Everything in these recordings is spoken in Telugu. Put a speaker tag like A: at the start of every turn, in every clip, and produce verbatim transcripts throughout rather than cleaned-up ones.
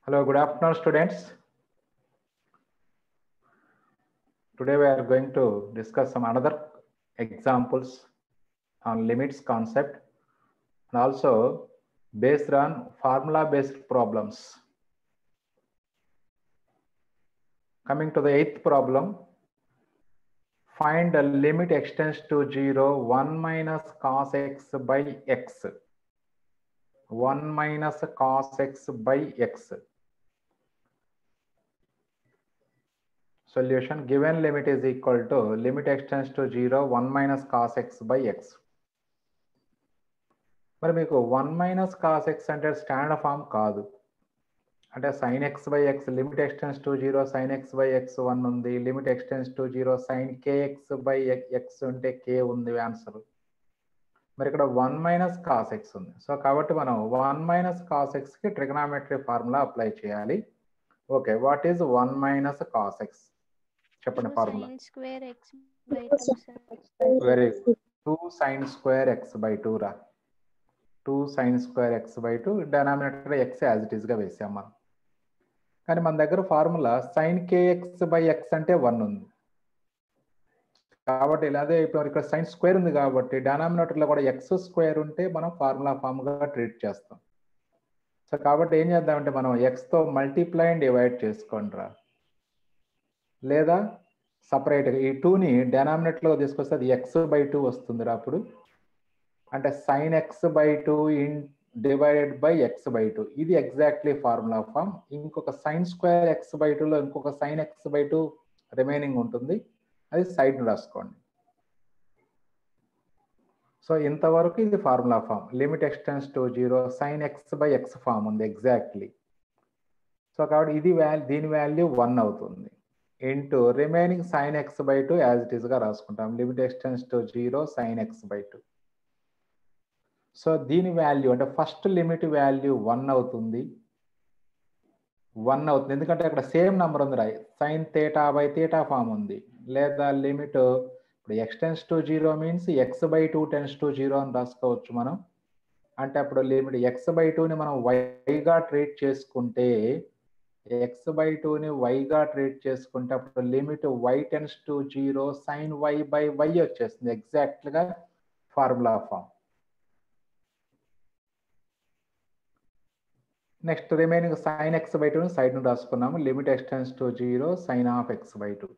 A: Hello, good afternoon, students. Today we are going to discuss some another examples on limits concept and also based on formula based problems. Coming to the eighth problem, find a limit extends to zero, one minus cos x by x. one minus cos x by x. Solution, given limit is equal to limit extends to zero, one minus cos x by x. మరి మీకు వన్ మైనస్ కాస్ ఎక్స్ అంటే స్టాండర్డ్ ఫామ్ కాదు, అంటే sine x by x limit ఎక్స్టెన్స్ to zero sine x by x one ఉంది, limit ఎక్స్టెన్స్ to zero sine k x by x ఉంటే కే ఉంది ఆన్సర్. మరి ఇక్కడ వన్ మైనస్ కాస్ ఎక్స్ ఉంది, సో కాబట్టి మనం వన్ మైనస్ కాస్ ఎక్స్కి ట్రిగనామెట్రీ ఫార్ములా అప్లై చేయాలి. Okay, what is one minus cos x చెప్పండి formula. Very good, two sine square x by two రా. Two sine square x by two, denominator x as it ఈస్గా వేసాం మనం. కానీ మన దగ్గర formula sine k x by x అంటే వన్ ఉంది కాబట్టి, అదే ఇప్పుడు ఇక్కడ సైన్ స్క్వేర్ ఉంది కాబట్టి డెనామినేటర్లో కూడా ఎక్స్ స్క్వేర్ ఉంటే మనం ఫార్ములా ఫామ్గా ట్రీట్ చేస్తాం. సో కాబట్టి ఏం చేద్దామంటే మనం ఎక్స్తో మల్టిప్లై అండ్ డివైడ్ చేసుకోండి రా, లేదా సపరేట్గా ఈ టూని డెనామినేటర్లో తీసుకొస్తే అది ఎక్స్ బై టూ వస్తుంది రా. అప్పుడు అంటే sine x by two in divided by x by two, ఇది ఎగ్జాక్ట్లీ ఫార్ములా ఫామ్. ఇంకొక సైన్ స్క్వేర్ ఎక్స్ బై టూలో ఇంకొక sine x by two remaining ఉంటుంది, అది సైడ్ రాసుకోండి. సో ఇంతవరకు ఇది formula form, limit ఎక్స్టెన్స్ to zero sine x by x form ఉంది ఎగ్జాక్ట్లీ. సో కాబట్టి ఇది వాల్యూ, దీని వాల్యూ వన్ అవుతుంది into remaining sine x by two as it ఈస్గా రాసుకుంటాం, limit ఎక్స్టెన్స్ to zero sine x by two. So దీని వాల్యూ అంటే ఫస్ట్ లిమిట్ వాల్యూ వన్ అవుతుంది, వన్ అవుతుంది ఎందుకంటే అక్కడ సేమ్ నెంబర్ ఉంది రా, sine theta by theta form ఉంది. లేదా లిమిట్ ఇప్పుడు x tends to zero means x by two tends to zero అని రాసుకోవచ్చు మనం. అంటే అప్పుడు లిమిట్ ఎక్స్ బై టూని మనం వైగా ట్రీట్ చేసుకుంటే, ఎక్స్ బై టూని వైగా ట్రీట్ చేసుకుంటే అప్పుడు limit y tends to zero sine y by y వచ్చేస్తుంది, ఎగ్జాక్ట్గా formula form. Next remaining sine x by టూని సైడ్ ను రాసుకున్నాము, limit ఎక్స్టెన్స్ to zero sine of x by two.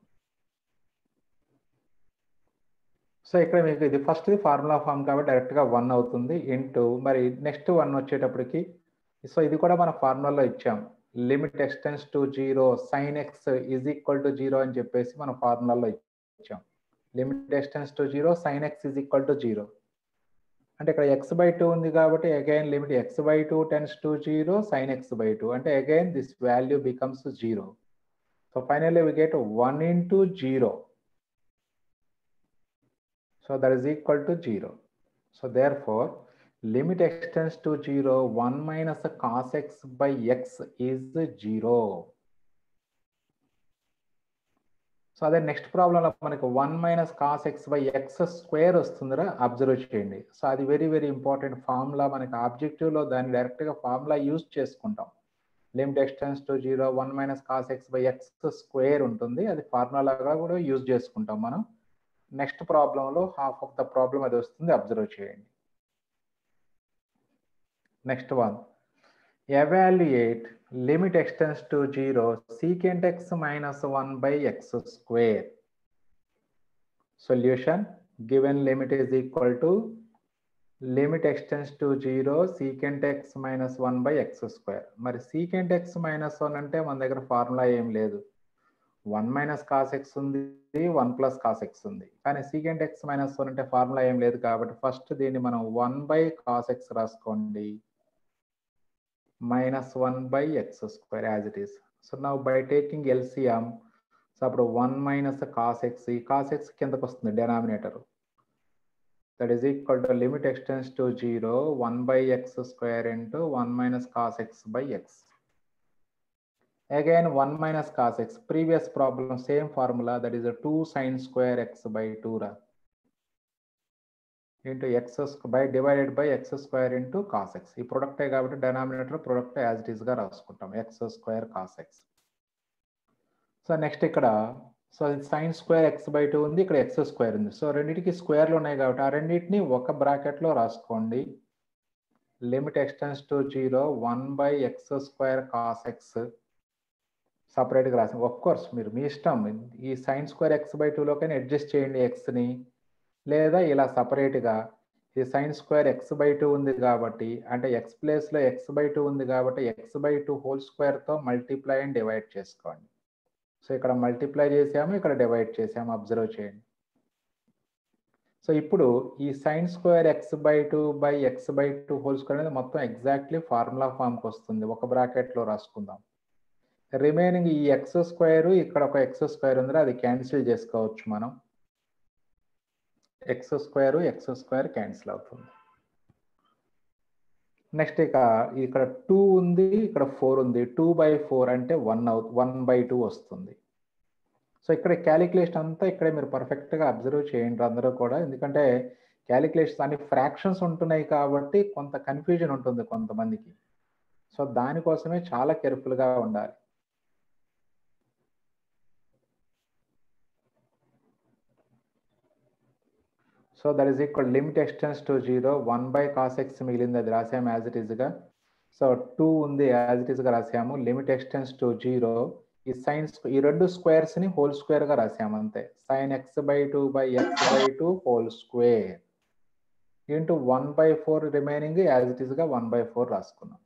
A: So ఇక్కడ మీకు ఇది ఫస్ట్ ఫార్ములా ఫామ్ కాబట్టి డైరెక్ట్గా వన్ అవుతుంది ఇంటూ మరి నెక్స్ట్ వన్ వచ్చేటప్పటికి, సో ఇది కూడా మన ఫార్ములాలో ఇచ్చాం, limit ఎక్స్టెన్స్ to zero sine x is equal to zero అని చెప్పేసి మన ఫార్ములాలో ఇచ్చాం. Limit ఎక్స్టెన్స్ to zero sine x is equal to zero అంటే ఇక్కడ ఎక్స్ బై టూ ఉంది కాబట్టి again limit x by two tends to zero sine x by two అంటే again this value becomes zero. So finally we get one into zero, so that is equal to zero. So there four limit x tends to zero one minus cos x by x is zero. So అదే నెక్స్ట్ ప్రాబ్లంలో మనకు one minus cos x by x square వస్తుందిరా, అబ్జర్వ్ చేయండి. సో అది వెరీ వెరీ ఇంపార్టెంట్ ఫార్ములా, మనకి ఆబ్జెక్టివ్లో దాన్ని డైరెక్ట్గా ఫార్ములా యూజ్ చేసుకుంటాం. Limit ఎక్స్టెన్స్ to zero one minus cos x by x square ఉంటుంది, అది ఫార్ములాగా కూడా యూజ్ చేసుకుంటాం మనం. నెక్స్ట్ ప్రాబ్లంలో హాఫ్ ఆఫ్ ద ప్రాబ్లం అది వస్తుంది, అబ్జర్వ్ చేయండి. Next one, evaluate limit extends to zero secant x minus one by x square. Solution, given limit is equal to limit extends to zero secant x minus one by x square. మరి secant x minus one అంటే మన దగ్గర ఫార్ములా ఏం లేదు, వన్ మైనస్ కాస్ ఎక్స్ ఉంది, వన్ ప్లస్ కాస్ ఎక్స్ ఉంది, కానీ secant x minus one అంటే ఫార్ములా ఏం లేదు కాబట్టి ఫస్ట్ దీన్ని మనం వన్ బై కాస్ ఎక్స్ రాసుకోండి minus one by x square as it is. So now by taking L C M, so appudu one minus cos x, ee cos x kindaku vastundi denominator, that is equal to limit extends to zero one by x square into one minus cos x by x. Again one minus cos x, previous problem same formula, that is a two sin square x by two ra. Into x by divided by x square into cos x. ఈ ప్రొడక్టే కాబట్టి డినామినేటర్ ప్రొడక్ట్ యాజ్ ఇట్ ఈస్గా రాసుకుంటాం, x square cos x. So next ఇక్కడ so sine square x by two ఉంది, ఇక్కడ ఎక్స్ స్క్వేర్ ఉంది. సో రెండింటికి స్క్వేర్లు ఉన్నాయి కాబట్టి ఆ రెండింటిని ఒక బ్రాకెట్లో రాసుకోండి. Limit ఎక్స్టెన్స్ to zero one by x square cos x సపరేట్గా రాసాం. ఆఫ్ కోర్స్ మీరు మీ ఇష్టం, ఈ సైన్ స్క్వేర్ ఎక్స్ బై టూలోకైనా అడ్జస్ట్ చేయండి ఎక్స్ని, లేదా ఇలా సపరేట్గా ఈ sine square x by two ఉంది కాబట్టి అంటే ఎక్స్ ప్లేస్లో ఎక్స్ బై టూ ఉంది కాబట్టి ఎక్స్ బై టూ హోల్ స్క్వేర్తో మల్టిప్లై అండ్ డివైడ్ చేసుకోండి. సో ఇక్కడ మల్టిప్లై చేసాము, ఇక్కడ డివైడ్ చేసాము, అబ్జర్వ్ చేయండి. సో ఇప్పుడు ఈ sine square x by two by x by two whole square అనేది మొత్తం ఎగ్జాక్ట్లీ ఫార్ములా ఫామ్కి వస్తుంది. ఒక బ్రాకెట్లో రాసుకుందాం. రిమైనింగ్ ఈ ఎక్స్ స్క్వేర్, ఇక్కడ ఒక ఎక్స్ స్క్వేర్ ఉంది, అది క్యాన్సిల్ చేసుకోవచ్చు మనం. X square x square cancel అవుతుంది. నెక్స్ట్ ఇక ఇక్కడ టూ ఉంది, ఇక్కడ ఫోర్ ఉంది. టూ బై ఫోర్ అంటే వన్ అవు వన్ బై టూ వస్తుంది. సో ఇక్కడ క్యాలిక్యులేషన్ అంతా ఇక్కడే మీరు పర్ఫెక్ట్గా అబ్జర్వ్ చేయండి అందరూ కూడా, ఎందుకంటే క్యాలిక్యులేషన్స్ అన్ని ఫ్రాక్షన్స్ ఉంటున్నాయి కాబట్టి కొంత కన్ఫ్యూజన్ ఉంటుంది కొంతమందికి. సో దానికోసమే చాలా కేర్ఫుల్గా ఉండాలి. So that is equal limit ఎక్స్టెన్స్ to zero one by cos x మిగిలింది, అది రాసాము యాజ్ ఇట్ ఈస్గా. సో టూ ఉంది యాజ్ ఇట్ ఈస్గా రాసాము. లిమిట్ ఎక్స్టెన్స్ టు జీరో ఈ సైన్స్ ఈ రెండు స్క్వేర్స్ని హోల్ స్క్వేర్గా రాసాము అంతే. Sine x by two by x by two whole square into one by four remaining as it ఈస్గా వన్ బై ఫోర్ రాసుకున్నాం.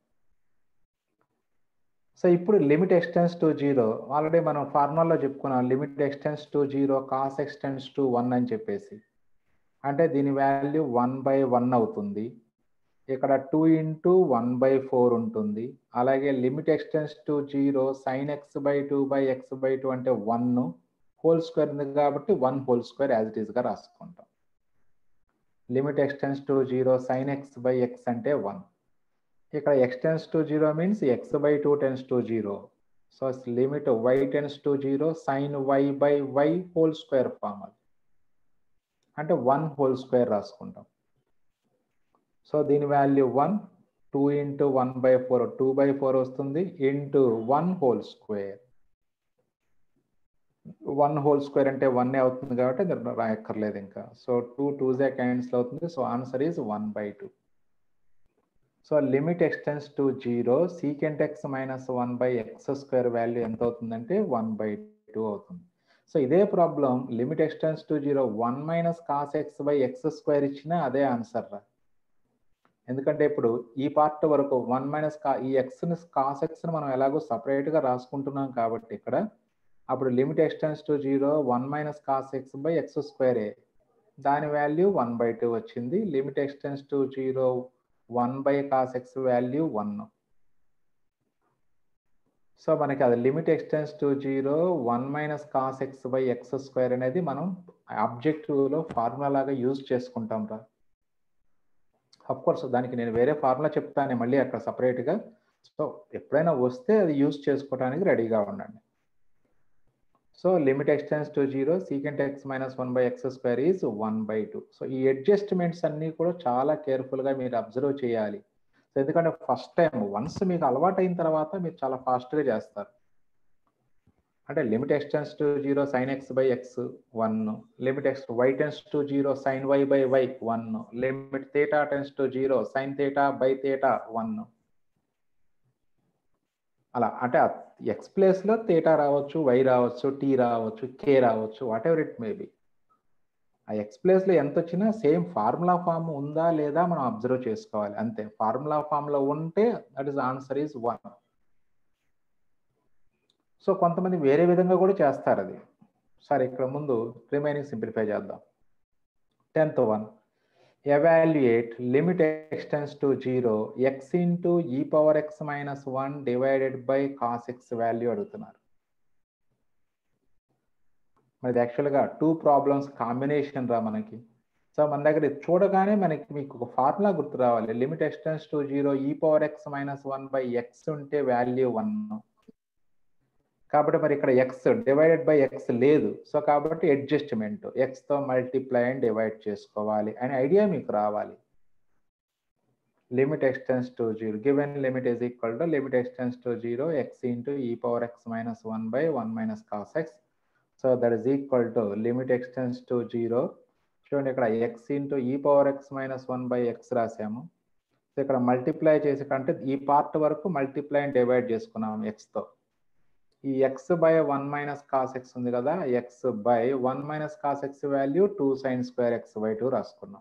A: సో ఇప్పుడు లిమిట్ ఎక్స్టెన్స్ టు జీరో ఆల్రెడీ మనం ఫార్ములాలో చెప్పుకున్నాం, limit ఎక్స్టెన్స్ to zero cos x tends to one అని చెప్పేసి. అంటే దీని వాల్యూ వన్ బై వన్ అవుతుంది. ఇక్కడ two into one by four ఉంటుంది. అలాగే limit ఎక్స్టెన్స్ to zero sine x by two by x by two అంటే వన్ హోల్ స్క్వేర్ ఉంది కాబట్టి one whole square as it ఈస్గా రాసుకుంటాం. Limit ఎక్స్టెన్స్ to zero sine x by x అంటే వన్. ఇక్కడ x tends to zero means x by two tends to zero. So limit y tends to zero sine y by y whole square form, అది అంటే వన్ హోల్ స్క్వేర్ రాసుకుంటాం. సో దీని value one, two into one by four two by four వస్తుంది into one whole square. One whole square అంటే వన్ అవుతుంది కాబట్టి అది రాయక్కర్లేదు ఇంకా. సో టూ టూ జే క్యాన్సిల్ అవుతుంది. So answer is one by two. So limit ఎక్స్టెన్స్ to zero secant x minus one by x square value ఎంత అవుతుందంటే వన్ బై టూ అవుతుంది. సో ఇదే problem limit ఎక్స్టెన్స్ to zero one minus cos x by x square ఇచ్చినా అదే ఆన్సర్ రా. ఎందుకంటే ఇప్పుడు ఈ పార్ట్ వరకు వన్ మైనస్ కా ఈ ఎక్స్ని కాస్ ఎక్స్ని మనం ఎలాగో సపరేట్గా రాసుకుంటున్నాం కాబట్టి ఇక్కడ అప్పుడు limit ఎక్స్టెన్స్ to zero one minus cos x by x స్క్వేరే, దాని వాల్యూ వన్ బై టూ వచ్చింది. Limit ఎక్స్టెన్స్ to zero one by cos x value one. So మనకి అది limit ఎక్స్టెన్స్ to zero one minus cos x by x square అనేది మనం ఆబ్జెక్టివ్లో ఫార్ములా లాగా యూజ్ చేసుకుంటాం రా. అఫ్ కోర్స్ దానికి నేను వేరే ఫార్ములా చెప్తాను మళ్ళీ అక్కడ సపరేట్గా. సో ఎప్పుడైనా వస్తే అది యూజ్ చేసుకోవడానికి రెడీగా ఉండండి. So limit ఎక్స్టెన్స్ to zero secant x minus one by x square is one by two. So ఈ అడ్జస్ట్మెంట్స్ అన్నీ కూడా చాలా కేర్ఫుల్గా మీరు అబ్జర్వ్ చేయాలి. సో ఎందుకంటే ఫస్ట్ టైం వన్స్ మీకు అలవాటు అయిన తర్వాత మీరు చాలా ఫాస్ట్గా చేస్తారు. అంటే limit ఎక్స్టెన్స్ to zero sine x by x one, limit x y tends to zero sine y by y one, limit theta tends to zero sine theta by theta one. అలా అంటే ఎక్స్ ప్లేస్లో థీటా రావచ్చు, వై రావచ్చు, టీ రావచ్చు, కే రావచ్చు, whatever it may be. ఆ ఎక్స్ ప్లేస్లో ఎంత వచ్చినా సేమ్ ఫార్ములా ఫామ్ ఉందా లేదా మనం అబ్జర్వ్ చేసుకోవాలి అంతే. ఫార్ములా ఫామ్లో ఉంటే that is answer is one. So కొంతమంది వేరే విధంగా కూడా చేస్తారు అది. సరే ఇక్కడ ముందు రిమైనింగ్ సింప్లిఫై చేద్దాం. Tenth one, evaluate limit ఎక్స్టెన్స్ to zero x into e power x minus one divided by cos x value అడుగుతున్నారు. మరి యాక్చువల్గా టూ ప్రాబ్లమ్స్ కాంబినేషన్ రా మనకి. సో మన దగ్గర చూడగానే మనకి మీకు ఒక ఫార్ములా గుర్తు రావాలి. Limit ఎక్స్టెన్స్ to zero e power x minus one by x ఉంటే వాల్యూ వన్, కాబట్టి మరి ఇక్కడ ఎక్స్ డివైడెడ్ బై ఎక్స్ లేదు. సో కాబట్టి అడ్జస్ట్మెంట్ ఎక్స్తో మల్టిప్లై అండ్ డివైడ్ చేసుకోవాలి అనే ఐడియా మీకు రావాలి. Limit ఎక్స్టెన్స్ to zero given limit is equal to limit ఎక్స్టెన్స్ to zero x into e power x minus one by one minus cos x. So that is equal to limit ఎక్స్టెన్స్ to zero. చూడండి ఇక్కడ x into e power x minus one by x రాసాము. సో ఇక్కడ మల్టిప్లై చేసి కంటే ఈ పార్ట్ వరకు మల్టిప్లై అండ్ డివైడ్ చేసుకున్నాము ఎక్స్తో. ఈ x by one minus cos x ఉంది కదా, x by one minus cos x value two sine square x by two రాసుకున్నాం.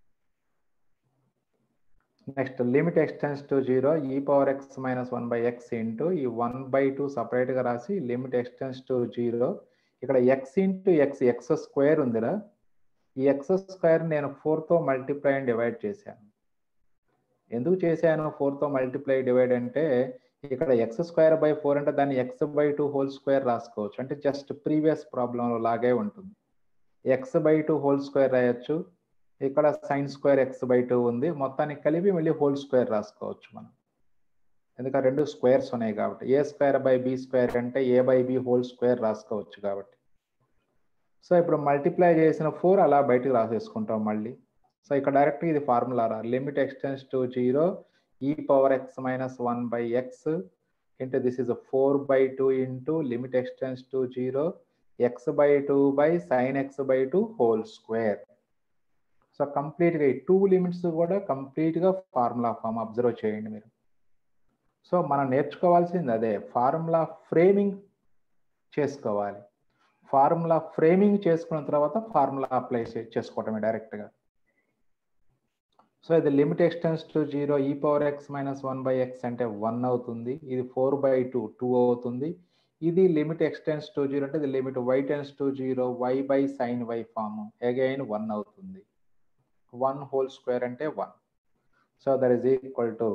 A: Next limit ఎక్స్టెన్స్ to zero e power x minus one by x into ఈ వన్ బై టూ సపరేట్గా రాసి లిమిట్ ఎక్స్టెన్స్ టు జీరో. ఇక్కడ x into x x square ఉందిరా, ఈ ఎక్స్ స్క్వేర్ నేను ఫోర్తో మల్టిప్లై అండ్ డివైడ్ చేశాను. ఎందుకు చేశాను ఫోర్తో మల్టిప్లై డివైడ్ అంటే ఇక్కడ ఎక్స్ స్క్వేర్ బై ఫోర్ అంటే దాన్ని x by two whole square రాసుకోవచ్చు. అంటే జస్ట్ ప్రీవియస్ ప్రాబ్లంలో లాగే ఉంటుంది. X by two whole square రాయొచ్చు, ఇక్కడ sine square x by two ఉంది, మొత్తానికి కలిపి మళ్ళీ హోల్ స్క్వేర్ రాసుకోవచ్చు మనం. ఎందుకంటే రెండు స్క్వేర్స్ ఉన్నాయి కాబట్టి. A square by b square అంటే a by b whole square రాసుకోవచ్చు కాబట్టి. సో ఇప్పుడు మల్టిప్లై చేసిన ఫోర్ అలా బయటకు రాసేసుకుంటాం మళ్ళీ. సో ఇక్కడ డైరెక్ట్ ఇది ఫార్ములా రా limit ఎక్స్టెన్స్ to zero e power x minus one by x into this is four by two into limit ఎక్స్టెన్స్ to zero x by two by sine x by two whole square. So కంప్లీట్గా ఈ టూ లిమిట్స్ కూడా కంప్లీట్గా ఫార్ములా ఫామ్ అబ్జర్వ్ చేయండి మీరు. సో మనం నేర్చుకోవాల్సింది అదే, ఫార్ములా ఫ్రేమింగ్ చేసుకోవాలి. ఫార్ములా ఫ్రేమింగ్ చేసుకున్న తర్వాత ఫార్ములా అప్లై చేసుకోవటమే డైరెక్ట్గా. సో ఇది limit ఎక్స్టెన్స్ to zero e power x minus one by x అంటే వన్ అవుతుంది, ఇది ఫోర్ బై టూ టూ అవుతుంది. ఇది లిమిట్ ఎక్స్టెన్స్ టు జీరో అంటే ఇది limit y tends to zero y by sine y form again one అవుతుంది. వన్ హోల్ స్క్వేర్ అంటే one. So that is equal to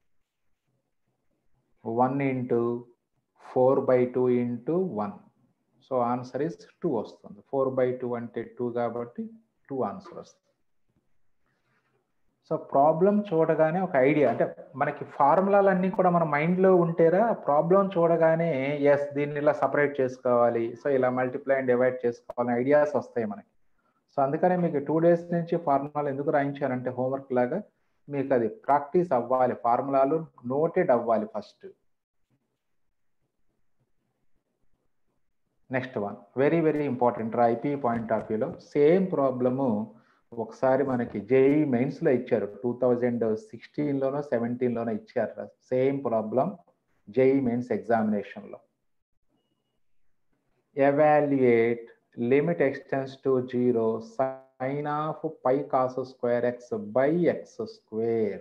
A: one into four by two into one. So answer is two వస్తుంది. ఫోర్ బై టూ అంటే టూ కాబట్టి టూ ఆన్సర్ వస్తుంది. సో ప్రాబ్లం చూడగానే ఒక ఐడియా, అంటే మనకి ఫార్ములాలన్నీ కూడా మన మైండ్లో ఉంటేరా ప్రాబ్లం చూడగానే ఎస్ దీన్ని ఇలా సపరేట్ చేసుకోవాలి, సో ఇలా మల్టిప్లై అండ్ డివైడ్ చేసుకోవాలని ఐడియాస్ వస్తాయి మనకి. సో అందుకనే మీకు టూ డేస్ నుంచి ఫార్ములాలు ఎందుకు రాయించారంటే హోంవర్క్ లాగా మీకు అది ప్రాక్టీస్ అవ్వాలి, ఫార్ములాలు నోటెడ్ అవ్వాలి first. Next one very very important రా ఐపీ పాయింట్ ఆఫ్ వ్యూలో. సేమ్ ప్రాబ్లము ఒకసారి మనకి జేఈ మెయిన్స్లో ఇచ్చారు, టూ థౌజండ్ సిక్స్టీన్లోనో సెవెంటీన్లోనో ఇచ్చారు సేమ్ ప్రాబ్లం జేఈ మెయిన్స్ ఎగ్జామినేషన్లో. Evaluate limit ఎక్స్టెన్స్ to zero sine of pi cos square x by x square.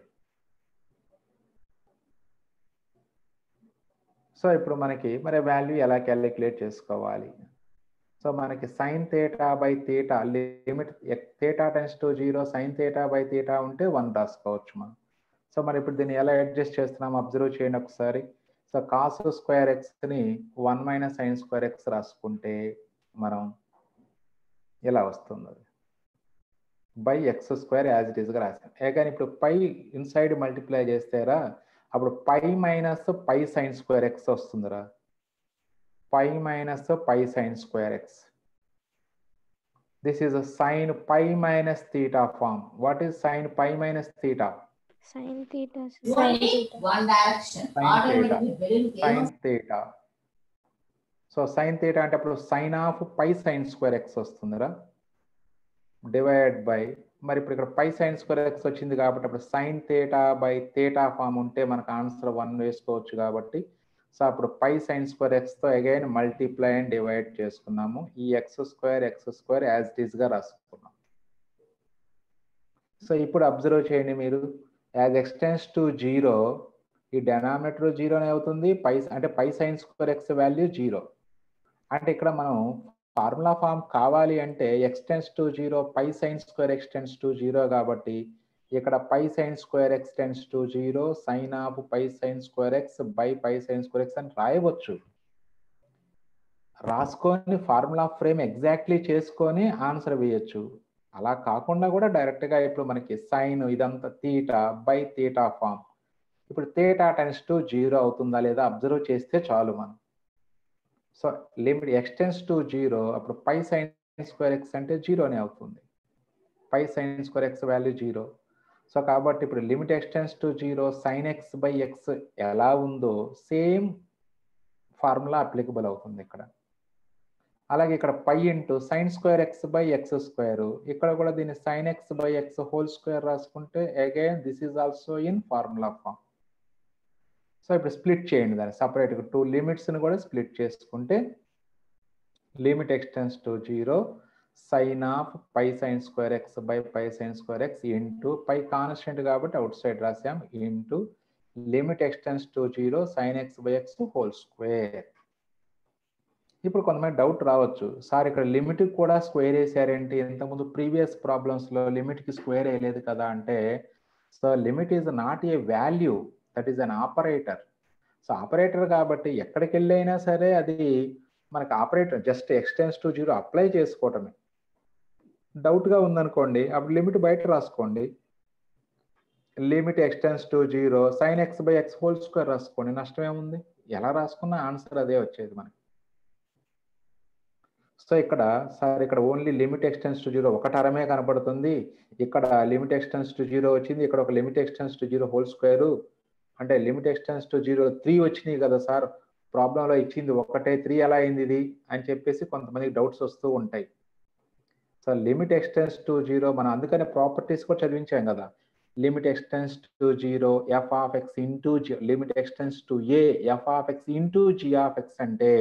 A: So ఇప్పుడు మనకి మరి వాల్యూ ఎలా క్యాలిక్యులేట్ చేసుకోవాలి? సో మనకి sine theta by theta limit theta tends to zero sine theta by theta ఉంటే వన్ రాసుకోవచ్చు మనం. సో మరి ఇప్పుడు దీన్ని ఎలా అడ్జస్ట్ చేస్తున్నాం అబ్జర్వ్ చేయండి ఒకసారి. సో కాస్ స్క్వేర్ ఎక్స్ని one minus sine square x రాసుకుంటే మనం ఇలా వస్తుంది, అది by x square as it ఈస్గా రాసాం. ఏ కానీ ఇప్పుడు పై ఇన్సైడ్ మల్టిప్లై చేస్తేరా అప్పుడు pi minus pi sine square x వస్తుందిరా, pi minus pi sine square x. This is sine pi minus theta form. What is sine pi minus theta?
B: Sin theta.
C: Sin theta. One direction.
A: Sin theta. So sine theta అంటే అప్పుడు sine of pi sine square x వస్తుందిరా డివైడ్ బై, మరి ఇప్పుడు ఇక్కడ పై సైన్ స్క్వేర్ ఎక్స్ వచ్చింది కాబట్టి అప్పుడు sine theta by theta form ఉంటే మనకు ఆన్సర్ వన్ వేసుకోవచ్చు కాబట్టి సో అప్పుడు పై సైన్ స్క్వేర్ ఎక్స్తో అగైన్ మల్టిప్లై అండ్ డివైడ్ చేసుకున్నాము. ఈ x square x square as it ఈస్గా రాసుకున్నాం. సో ఇప్పుడు అబ్జర్వ్ చేయండి మీరు, యాజ్ ఎక్స్టెన్స్ టు జీరో ఈ డెనామినేటర్ జీరోనే అవుతుంది, పై అంటే pi sine square x value zero. అంటే ఇక్కడ మనం ఫార్ములా ఫామ్ కావాలి అంటే x tends to zero pi sine square x tends to zero కాబట్టి ఇక్కడ pi sine square x tends to zero sine of pi sine square x by pi sine square x అని రాయవచ్చు. రాసుకొని ఫార్ములా ఫ్రేమ్ ఎగ్జాక్ట్లీ చేసుకొని ఆన్సర్ వేయచ్చు. అలా కాకుండా కూడా డైరెక్ట్గా ఇప్పుడు మనకి సైన్ ఇదంతా థీటా బై థీటా ఫామ్. ఇప్పుడు థీటా టెన్స్ టు జీరో అవుతుందా లేదా అబ్జర్వ్ చేస్తే చాలు మనం. సో లిమిట్ ఎక్స్టెన్స్ టు జీరో, అప్పుడు పై సైన్ స్క్వేర్ ఎక్స్ అంటే జీరోనే అవుతుంది. Pi sine square x value zero. So కాబట్టి ఇప్పుడు limit ఎక్స్టెన్స్ to zero sine x by x ఎలా ఉందో సేమ్ ఫార్ములా అప్లికబుల్ అవుతుంది ఇక్కడ. అలాగే ఇక్కడ pi into sine square x by x square, ఇక్కడ కూడా దీన్ని sine x by x whole square రాసుకుంటే again this is also in formula form. So ఇప్పుడు స్ప్లిట్ చేయండి దాన్ని సపరేట్గా, టూ లిమిట్స్ని కూడా స్ప్లిట్ చేసుకుంటే limit ఎక్స్టెన్స్ to zero sine of pi sine square x by pi sine square x into pi constant కాబట్టి అవుట్ సైడ్ రాసాం into limit ఎక్స్టెన్స్ to zero sine x by x whole square. ఇప్పుడు కొంతమంది డౌట్ రావచ్చు, సార్ ఇక్కడ లిమిట్ కూడా స్క్వేర్ వేసారేంటి, ఇంతకుముందు ప్రీవియస్ ప్రాబ్లమ్స్లో లిమిట్కి స్క్వేర్ వేయలేదు కదా అంటే, so limit is not a value, that is an operator. So operator కాబట్టి ఎక్కడికి వెళ్ళైనా సరే అది మనకు operator just x tends to zero apply చేసుకోవటమే. డౌట్గా ఉందనుకోండి అప్పుడు లిమిట్ బయట రాసుకోండి, limit ఎక్స్టెన్స్ to zero sine x by x whole square రాసుకోండి, నష్టం ఏముంది, ఎలా రాసుకున్నా ఆన్సర్ అదే వచ్చేది మనకి. సో ఇక్కడ సార్ ఇక్కడ ఓన్లీ లిమిట్ ఎక్స్టెన్స్ టు జీరో ఒక టర్మే కనపడుతుంది, ఇక్కడ లిమిట్ ఎక్స్టెన్స్ టు జీరో వచ్చింది, ఇక్కడ ఒక limit ఎక్స్టెన్స్ to zero whole square, అంటే లిమిట్ ఎక్స్టెన్స్ టు జీరో త్రీ వచ్చినాయి కదా సార్, ప్రాబ్లంలో ఇచ్చింది ఒకటే త్రీ ఎలా అయింది ఇది అని చెప్పేసి కొంతమందికి డౌట్స్ వస్తూ ఉంటాయి. సో లిమిట్ ఎక్స్టెన్స్ టు జీరో మనం అందుకనే ప్రాపర్టీస్ కూడా చదివించాం కదా, limit ఎక్స్టెన్స్ to zero f of x into g, limit ఎక్స్టెన్స్ to a f of x into g of x అంటే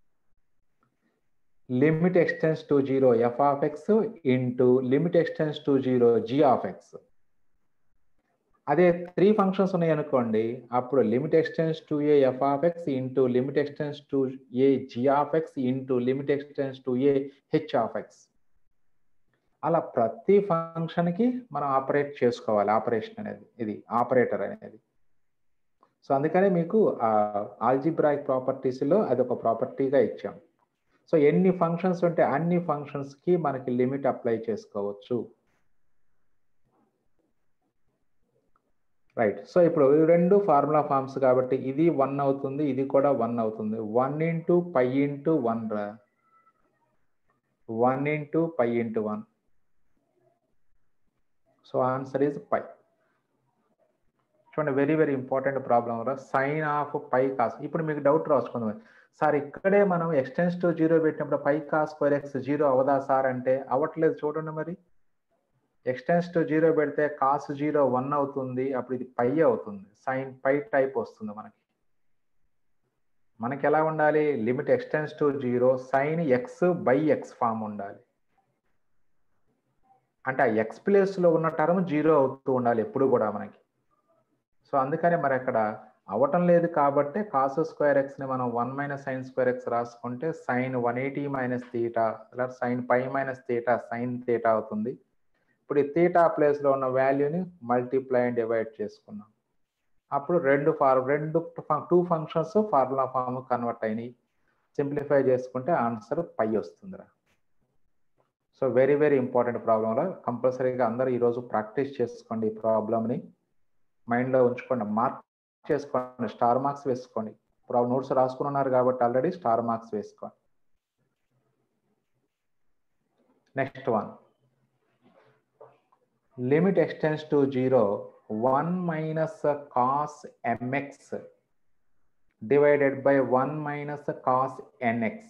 A: limit ఎక్స్టెన్స్ to zero f of x into limit ఎక్స్టెన్స్ to zero g of x. అదే త్రీ ఫంక్షన్స్ ఉన్నాయి అనుకోండి, అప్పుడు limit ఎక్స్టెన్స్ to a f of x into limit ఎక్స్టెన్స్ to a G of x into limit ఎక్స్టెన్స్ to a h of x. అలా ప్రతి ఫంక్షన్కి మనం ఆపరేట్ చేసుకోవాలి, ఆపరేషన్ అనేది ఇది ఆపరేటర్ అనేది. సో అందుకనే మీకు ఆల్జిబ్రాయిక్ ప్రాపర్టీస్లో అది ఒక ప్రాపర్టీగా ఇచ్చాం. సో ఎన్ని ఫంక్షన్స్ ఉంటే అన్ని ఫంక్షన్స్కి మనకి లిమిట్ అప్లై చేసుకోవచ్చు. రైట్. సో ఇప్పుడు రెండు ఫార్ములా ఫార్మ్స్ కాబట్టి ఇది వన్ అవుతుంది, ఇది కూడా వన్ అవుతుంది. One into pi into one రా, one into pi into one. So answer is pi. చూడండి వెరీ వెరీ ఇంపార్టెంట్ ప్రాబ్లం రా, సైన్ ఆఫ్ పై కాస్. ఇప్పుడు మీకు డౌట్ రాసుకుందాం, సార్ ఇక్కడే మనం ఎక్స్టెన్స్ టు జీరో పెట్టినప్పుడు pi cos square x zero అవదా సార్ అంటే అవ్వట్లేదు. చూడండి మరి ఎక్స్టెన్స్ టు జీరో పెడితే కాస్ జీరో వన్ అవుతుంది, అప్పుడు ఇది పై అవుతుంది, సైన్ పై టైప్ వస్తుంది మనకి. మనకి ఎలా ఉండాలి, limit ఎక్స్టెన్స్ to zero sine x by x form ఉండాలి, అంటే ఆ ఎక్స్ ప్లేస్లో ఉన్న టర్మ్ జీరో అవుతూ ఉండాలి ఎప్పుడు కూడా మనకి. సో అందుకనే మరి అక్కడ అవ్వటం లేదు కాబట్టి కాస్ స్క్వేర్ ఎక్స్ని మనం one minus sine square x రాసుకుంటే sine one eighty minus theta ఇలా sine pi minus theta sine theta అవుతుంది. ఇప్పుడు ఈ తీటా ప్లేస్లో ఉన్న వాల్యూని మల్టిప్లై అండ్ డివైడ్ చేసుకున్నాం, అప్పుడు రెండు ఫార్ రెండు two functions formula form convert అయినాయి. సింప్లిఫై చేసుకుంటే ఆన్సర్ పై వస్తుందిరా. సో వెరీ వెరీ ఇంపార్టెంట్ ప్రాబ్లంలో కంపల్సరీగా అందరూ ఈరోజు ప్రాక్టీస్ చేసుకోండి, ఈ ప్రాబ్లమ్ని మైండ్లో ఉంచుకోండి, మార్క్ చేసుకోండి, స్టార్ మార్క్స్ వేసుకోండి. ఇప్పుడు నోట్స్ రాసుకుని ఉన్నారు కాబట్టి ఆల్రెడీ స్టార్ మార్క్స్ వేసుకోండి. Next one, limit ఎక్స్టెన్స్ to zero one minus cos m x divided by one minus cos n x.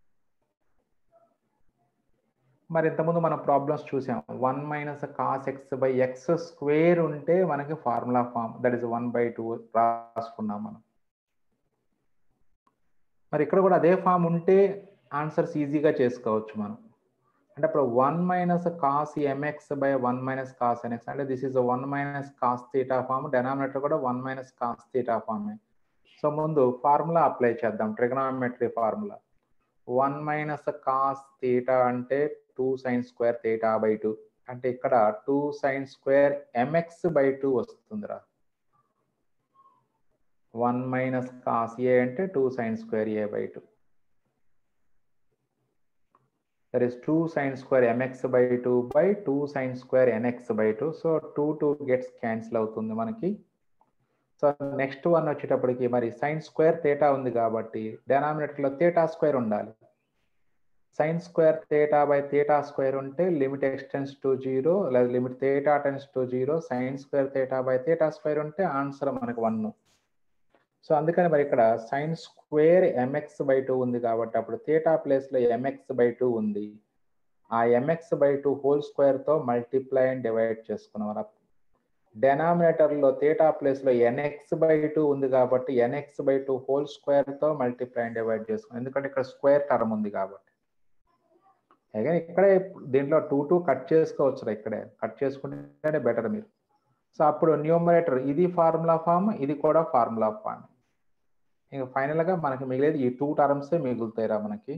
A: మరి ఇంతకుముందు మనం ప్రాబ్లమ్స్ చూసాం, one minus cos x by x square ఉంటే మనకి formula form that is one by two రాసుకున్నాం మనం. మరి ఇక్కడ కూడా అదే ఫామ్ ఉంటే ఆన్సర్స్ ఈజీగా చేసుకోవచ్చు మనం. అంటే ఇప్పుడు one minus cos m x by one minus cos n x అంటే this is one minus cos theta form, denominator కూడా వన్ మైనస్ కాస్ థీటా ఫామే. సో ముందు ఫార్ములా అప్లై చేద్దాం, trigonometry formula. One minus cos theta అంటే two sine square theta by two, అంటే ఇక్కడ two sine square m x by two వస్తుందిరా. వన్ మైనస్ కాస్ ఏ అంటే two sine square a by two, that is two sine square m x by two by two sine square n x by two. So two two gets cancel అవుతుంది మనకి. సో నెక్స్ట్ వన్ వచ్చేటప్పటికి మరి సైన్ స్క్వేర్ థీటా ఉంది కాబట్టి డినామినేటర్లో థీటా స్క్వేర్ ఉండాలి. Sine square theta by theta square ఉంటే లిమిట్ ఎక్స్టెన్స్ టు జీరో లేదా limit theta tends to zero, sine square theta by theta square ఉంటే ఆన్సర్ మనకు వన్. సో అందుకని మరి ఇక్కడ sine square m x by two ఉంది కాబట్టి అప్పుడు థీటా ప్లేస్లో ఎంఎక్స్ బై టూ ఉంది. ఆ ఎంఎక్స్ బై టూ హోల్ స్క్వేర్తో మల్టిప్లై అండ్ డివైడ్ చేసుకున్నాం. డెనామినేటర్లో థీటా ప్లేస్లో ఎన్ఎక్స్ బై టూ ఉంది కాబట్టి ఎన్ఎక్స్ బై టూ హోల్ స్క్వేర్తో మల్టిప్లై అండ్ డివైడ్ చేసుకున్నాం, ఎందుకంటే ఇక్కడ స్క్వేర్ టర్మ్ ఉంది కాబట్టి. అగైన్ ఇక్కడే దీంట్లో టూ టూ కట్ చేసుకోవచ్చు, ఇక్కడే కట్ చేసుకుంటే బెటర్ మీరు. సో అప్పుడు న్యూమరేటర్ ఇది ఫార్ములా ఫామ్, ఇది కూడా ఫార్ములా ఫామ్. ఇంకా ఫైనల్గా మనకి మిగిలేదు ఈ టూ టర్మ్సే మిగులుతాయిరా మనకి.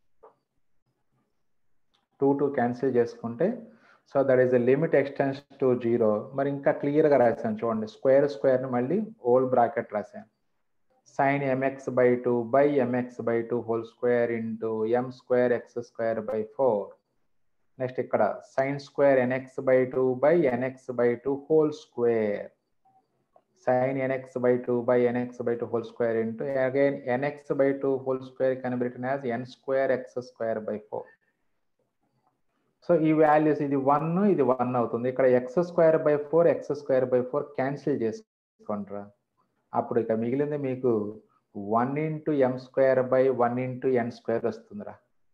A: టూ టూ క్యాన్సిల్ చేసుకుంటే so that is the limit ఎక్స్టెన్స్ to zero. మరి ఇంకా క్లియర్గా రాశాను చూడండి, స్క్వేర్ స్క్వేర్ని మళ్ళీ హోల్ బ్రాకెట్ రాశాను. Sine m x by two by m x by two whole square into m square x square by four. Next ఇక్కడ sine square n x by two by n x by two whole square, sine n x by two by n x by two whole square into again NX by two whole square can be written as n square x square by four. So ఈ వాల్యూస్ ఇది వన్ ఇది వన్ అవుతుంది. ఇక్కడ x square by four x square by four cancel చేసుకుంటారా, అప్పుడు ఇక మిగిలింది మీకు one into m square by one into n square వస్తుందిరా.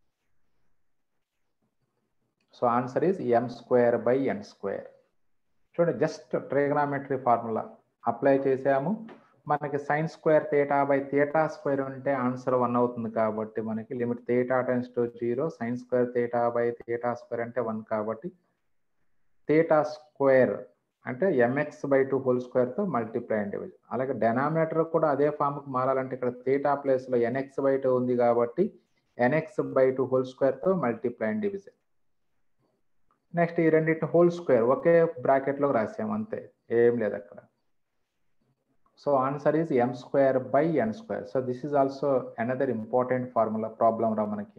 A: So answer is m square by n square. చూడండి జస్ట్ ట్రిగనామెట్రీ ఫార్ములా అప్లై చేసాము. మనకి sine square theta by theta square ఉంటే ఆన్సర్ వన్ అవుతుంది కాబట్టి మనకి limit theta tends to zero, sine square theta by theta square అంటే వన్ కాబట్టి థీటా స్క్వేర్ అంటే ఎంఎక్స్ బై టూ హోల్ స్క్వేర్తో మల్టిప్లై అండ్ డివిజన్. అలాగే డెనామినేటర్ కూడా అదే ఫామ్కి మారాలంటే ఇక్కడ థీటా ప్లేస్లో ఎన్ఎక్స్ బై టూ ఉంది కాబట్టి ఎన్ఎక్స్ బై టూ హోల్ స్క్వేర్తో మల్టిప్లై అండ్ డివిజన్. నెక్స్ట్ ఈ రెండింటిని హోల్ స్క్వేర్ ఒకే బ్రాకెట్లో రాసాము అంతే, ఏం లేదు అక్కడ. So answer is m square by n square. So this is also another important formula problem రా మనకి.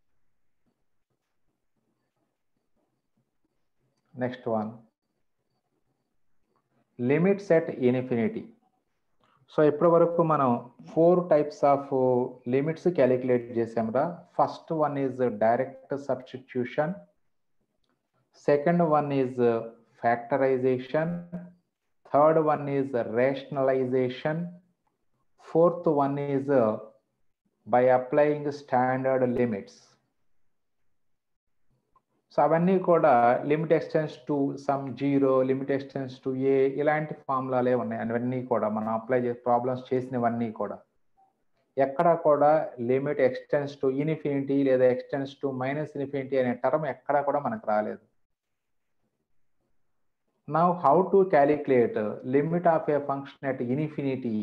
A: Next one limits at infinity. So ఇప్పటి వరకు మనం four types of limits calculate చేసాంరా. First one is direct substitution, second one is factorisation, third one is rationalisation, fourth one is by applying standard limits. So అవన్నీ కూడా limit ఎక్స్టెన్స్ to some zero, limit ఎక్స్టెన్స్ to a, ఇలాంటి ఫార్ములాలే ఉన్నాయి. అవన్నీ కూడా మనం అప్లై చేసి ప్రాబ్లమ్స్ చేసినవన్నీ కూడా ఎక్కడ కూడా లిమిట్ ఎక్స్టెన్స్ టు ఇన్ఫినిటీ లేదా ఎక్స్టెన్స్ టు మైనస్ ఇన్ఫినిటీ అనే టర్మ్ ఎక్కడా కూడా మనకు రాలేదు. Now how to calculate limit of a function at infinity?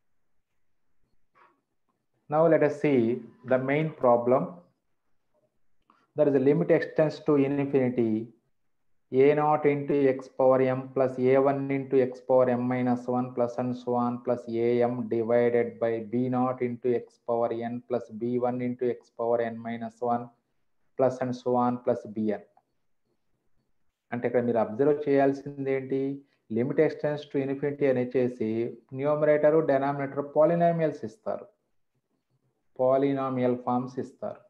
A: Now let us see the main problem. There is a limit extends to infinity a naught into x power m plus a one into x power m minus one plus and so on plus am divided by b naught into x power n plus b one into x power n minus one plus and so on plus bn. అంటే ఇక్కడ మీరు అబ్జర్వ్ చేయాల్సింది ఏంటి, లిమిట్ ఎక్స్టెన్స్ టు ఇన్ఫినిటీ అని వచ్చేసి న్యూమరేటర్ డెనామినేటర్ పాలినామియల్స్ ఇస్తారు, పాలినామియల్ ఫార్మ్స్ ఇస్తారు.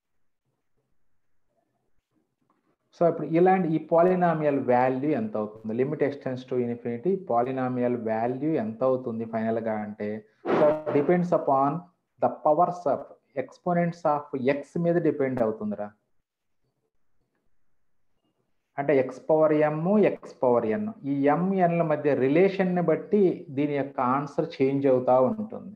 A: సో ఇప్పుడు ఇలాంటి ఈ పాలినామియల్ వాల్యూ ఎంత అవుతుంది, limit ఎక్స్టెన్స్ to infinity polynomial value ఎంత అవుతుంది ఫైనల్గా అంటే so depends upon the powers of exponents of x మీద డిపెండ్ అవుతుందిరా. అంటే x power m x power n, ఈ ఎం ఎన్ల మధ్య రిలేషన్ని బట్టి దీని యొక్క ఆన్సర్ చేంజ్ అవుతూ ఉంటుంది.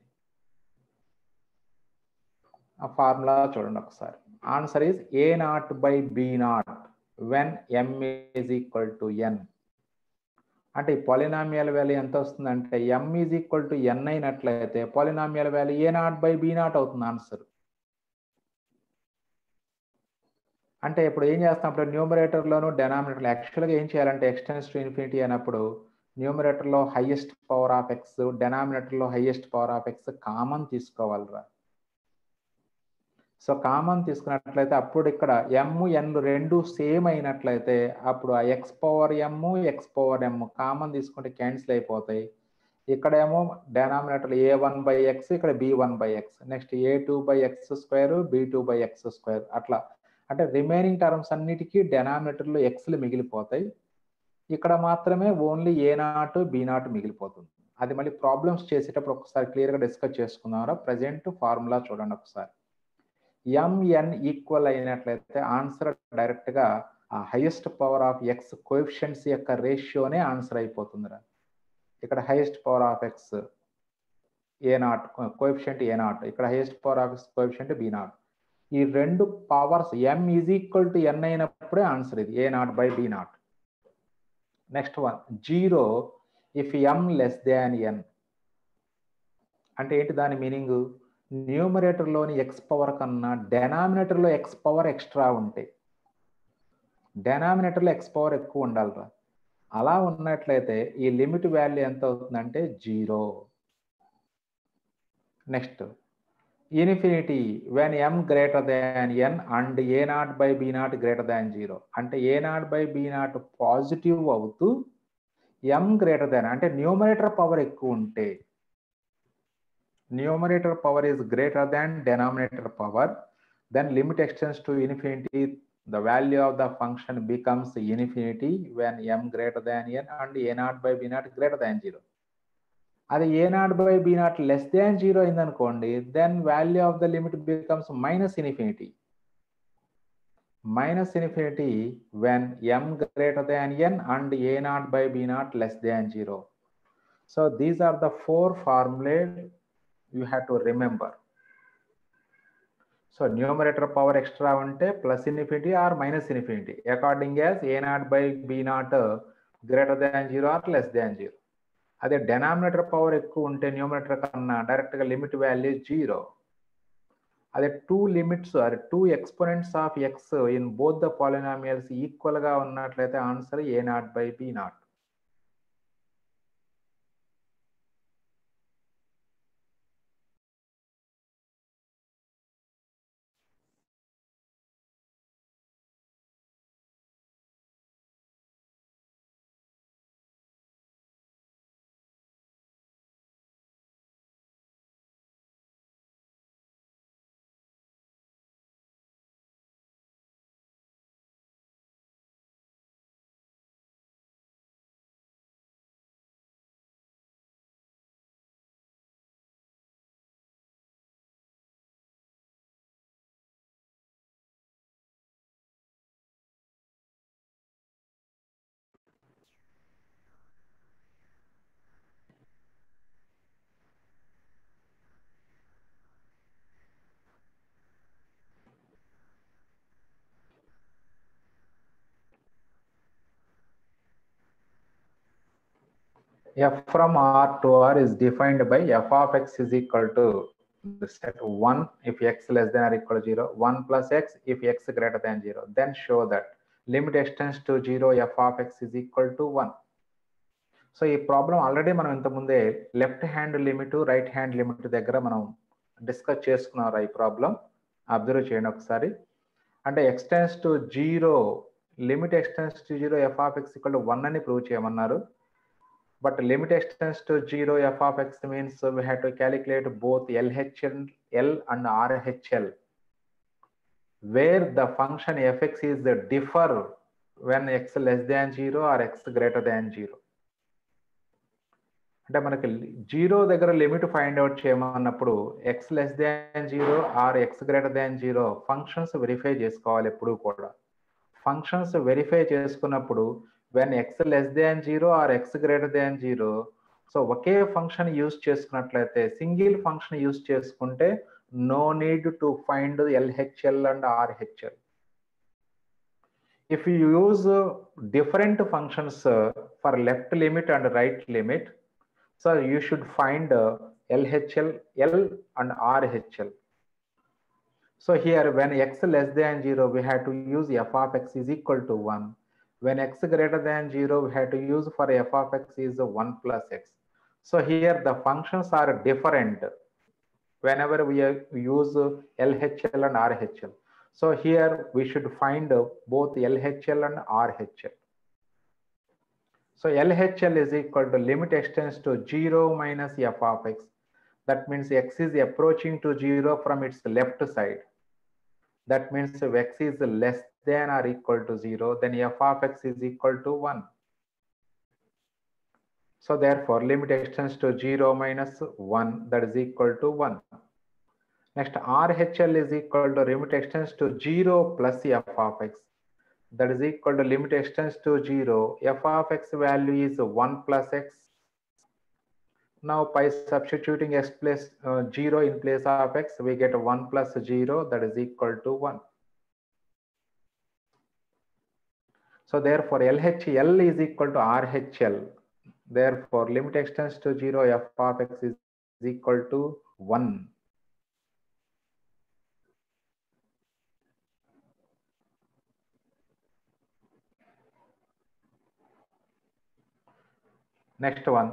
A: ఆ ఫార్ములా చూడండి ఒకసారి. Answer is a naught by b naught when m is equal to n. అంటే ఈ పాలినామియల్ వాల్యూ ఎంత వస్తుందంటే m is equal to n అయినట్లయితే polynomial value a naught by b naught అవుతుంది ఆన్సర్. అంటే ఇప్పుడు ఏం చేస్తాం, ఇప్పుడు న్యూమరేటర్లోను డెనామినేటర్లో యాక్చువల్గా ఏం చేయాలంటే ఎక్స్టెన్స్ టు ఇన్ఫినిటీ అయినప్పుడు న్యూమరేటర్లో హైయెస్ట్ పవర్ ఆఫ్ ఎక్స్, డెనామినేటర్లో highest power of x common తీసుకోవాలిరా. సో కామన్ తీసుకున్నట్లయితే అప్పుడు ఇక్కడ ఎమ్ ఎన్ రెండు సేమ్ అయినట్లయితే అప్పుడు ఆ x power m x power m common తీసుకుంటే క్యాన్సిల్ అయిపోతాయి. ఇక్కడేమో denominator a one by x, ఇక్కడ b one by x, next a two by x square, b two by x square, అట్లా అంటే రిమైనింగ్ టర్మ్స్ అన్నిటికీ డినామినేటర్లో ఎక్స్లు మిగిలిపోతాయి. ఇక్కడ మాత్రమే only a naught b naught మిగిలిపోతుంది. అది మళ్ళీ ప్రాబ్లమ్స్ చేసేటప్పుడు ఒకసారి క్లియర్గా డిస్కస్ చేసుకుందాం. ప్రజెంట్ ఫార్ములా చూడండి ఒకసారి. ఎంఎన్ ఈక్వల్ అయినట్లయితే ఆన్సర్ డైరెక్ట్గా ఆ highest power of x coefficients యొక్క రేషియోనే ఆన్సర్ అయిపోతుందిరా. ఇక్కడ highest power of x a naught coefficient a naught, ఇక్కడ highest power of x coefficient b naught. ఈ రెండు powers m is equal to n అయినప్పుడే ఆన్సర్ ఇది a naught by b naught. Next one zero if m less than n అంటే ఏంటి దాని మీనింగ్? న్యూమరేటర్లోని ఎక్స్ పవర్ కన్నా డెనామినేటర్లో ఎక్స్ పవర్ ఎక్స్ట్రా ఉంటే, డెనామినేటర్లో ఎక్స్ పవర్ ఎక్కువ ఉండాలిరా. అలా ఉన్నట్లయితే ఈ లిమిట్ వాల్యూ ఎంత అవుతుందంటే zero. Next infinity when m greater than n and a naught by b naught greater than zero అంటే a naught by b naught positive అవుతూ ఎం గ్రేటర్ దాన్ అంటే న్యూమరేటర్ పవర్ ఎక్కువ ఉంటే, numerator power is greater than denominator power, then limit extends to infinity. The value of the function becomes infinity when m greater than n and a naught by b naught greater than zero. అది a naught by b naught less than zero అయిందనుకోండి, then value of the limit becomes minus infinity. Minus infinity when m greater than n and a naught by b naught less than zero. So these are the four formulae you have to remember. So numerator power extra unte plus infinity or minus infinity according as a naught by b naught greater than zero or less than zero. Ade denominator power ekku unte numerator kanna direct ga limit value zero. Ade two limits or two exponents of x in both the polynomials equal ga unnatlaithe answer a naught by b naught. F from R to R is defined by f of x is equal to the set one if x less than or equal to zero, one plus x if x greater than zero. Then show that limit extends to zero, f of x is equal to one. So ఈ ప్రాబ్లం ఆల్రెడీ మనం ఇంతకుముందే left hand limit right hand limit దగ్గర మనం డిస్కస్ చేసుకున్నారు. ఈ ప్రాబ్లం అబ్జర్వ్ చేయండి ఒకసారి. అంటే x tends to zero, limit ఎక్స్టెన్స్ to zero f of x equal to one అని ప్రూవ్ చేయమన్నారు. But limit extends to zero, f of x means so we have to calculate both L H L and R H L, where the function fx is the differ when x less than zero or x greater than zero. అంటే మనకి జీరో దగ్గర లిమిట్ ఫైండ్ అవుట్ చేయమన్నప్పుడు x less than zero or x greater than zero functions verify చేసుకోవాలి. ఎప్పుడు కూడా ఫంక్షన్స్ వెరిఫై చేసుకున్నప్పుడు when x less than zero or x greater than zero, so ఒకే ఫంక్షన్ యూజ్ చేసుకున్నట్లయితే సింగిల్ ఫంక్షన్ యూజ్ చేసుకుంటే no need to find L H L and R H L. If you use different functions for left limit and right limit, so you should find L H L, L and R H L. So here when x less than zero, we have to use f of x is equal to one. When x greater than zero, we have to use for f of x is one plus x. So here the functions are different whenever we use L H L and R H L. So here we should find both L H L and R H L. So L H L is equal to limit extends to zero minus f of x. That means x is approaching to zero from its left side. That means if x is less than or equal to zero, then f of x is equal to one. So therefore, limit extends to zero minus one, that is equal to one. Next, R H L is equal to limit extends to zero plus f of x. That is equal to limit extends to zero. F of x value is one plus x. Now by substituting x plus uh, zero in place of x, we get one plus zero, that is equal to one. So therefore L H L is equal to R H L. Therefore limit extends to zero, f of x is equal to one. Next one.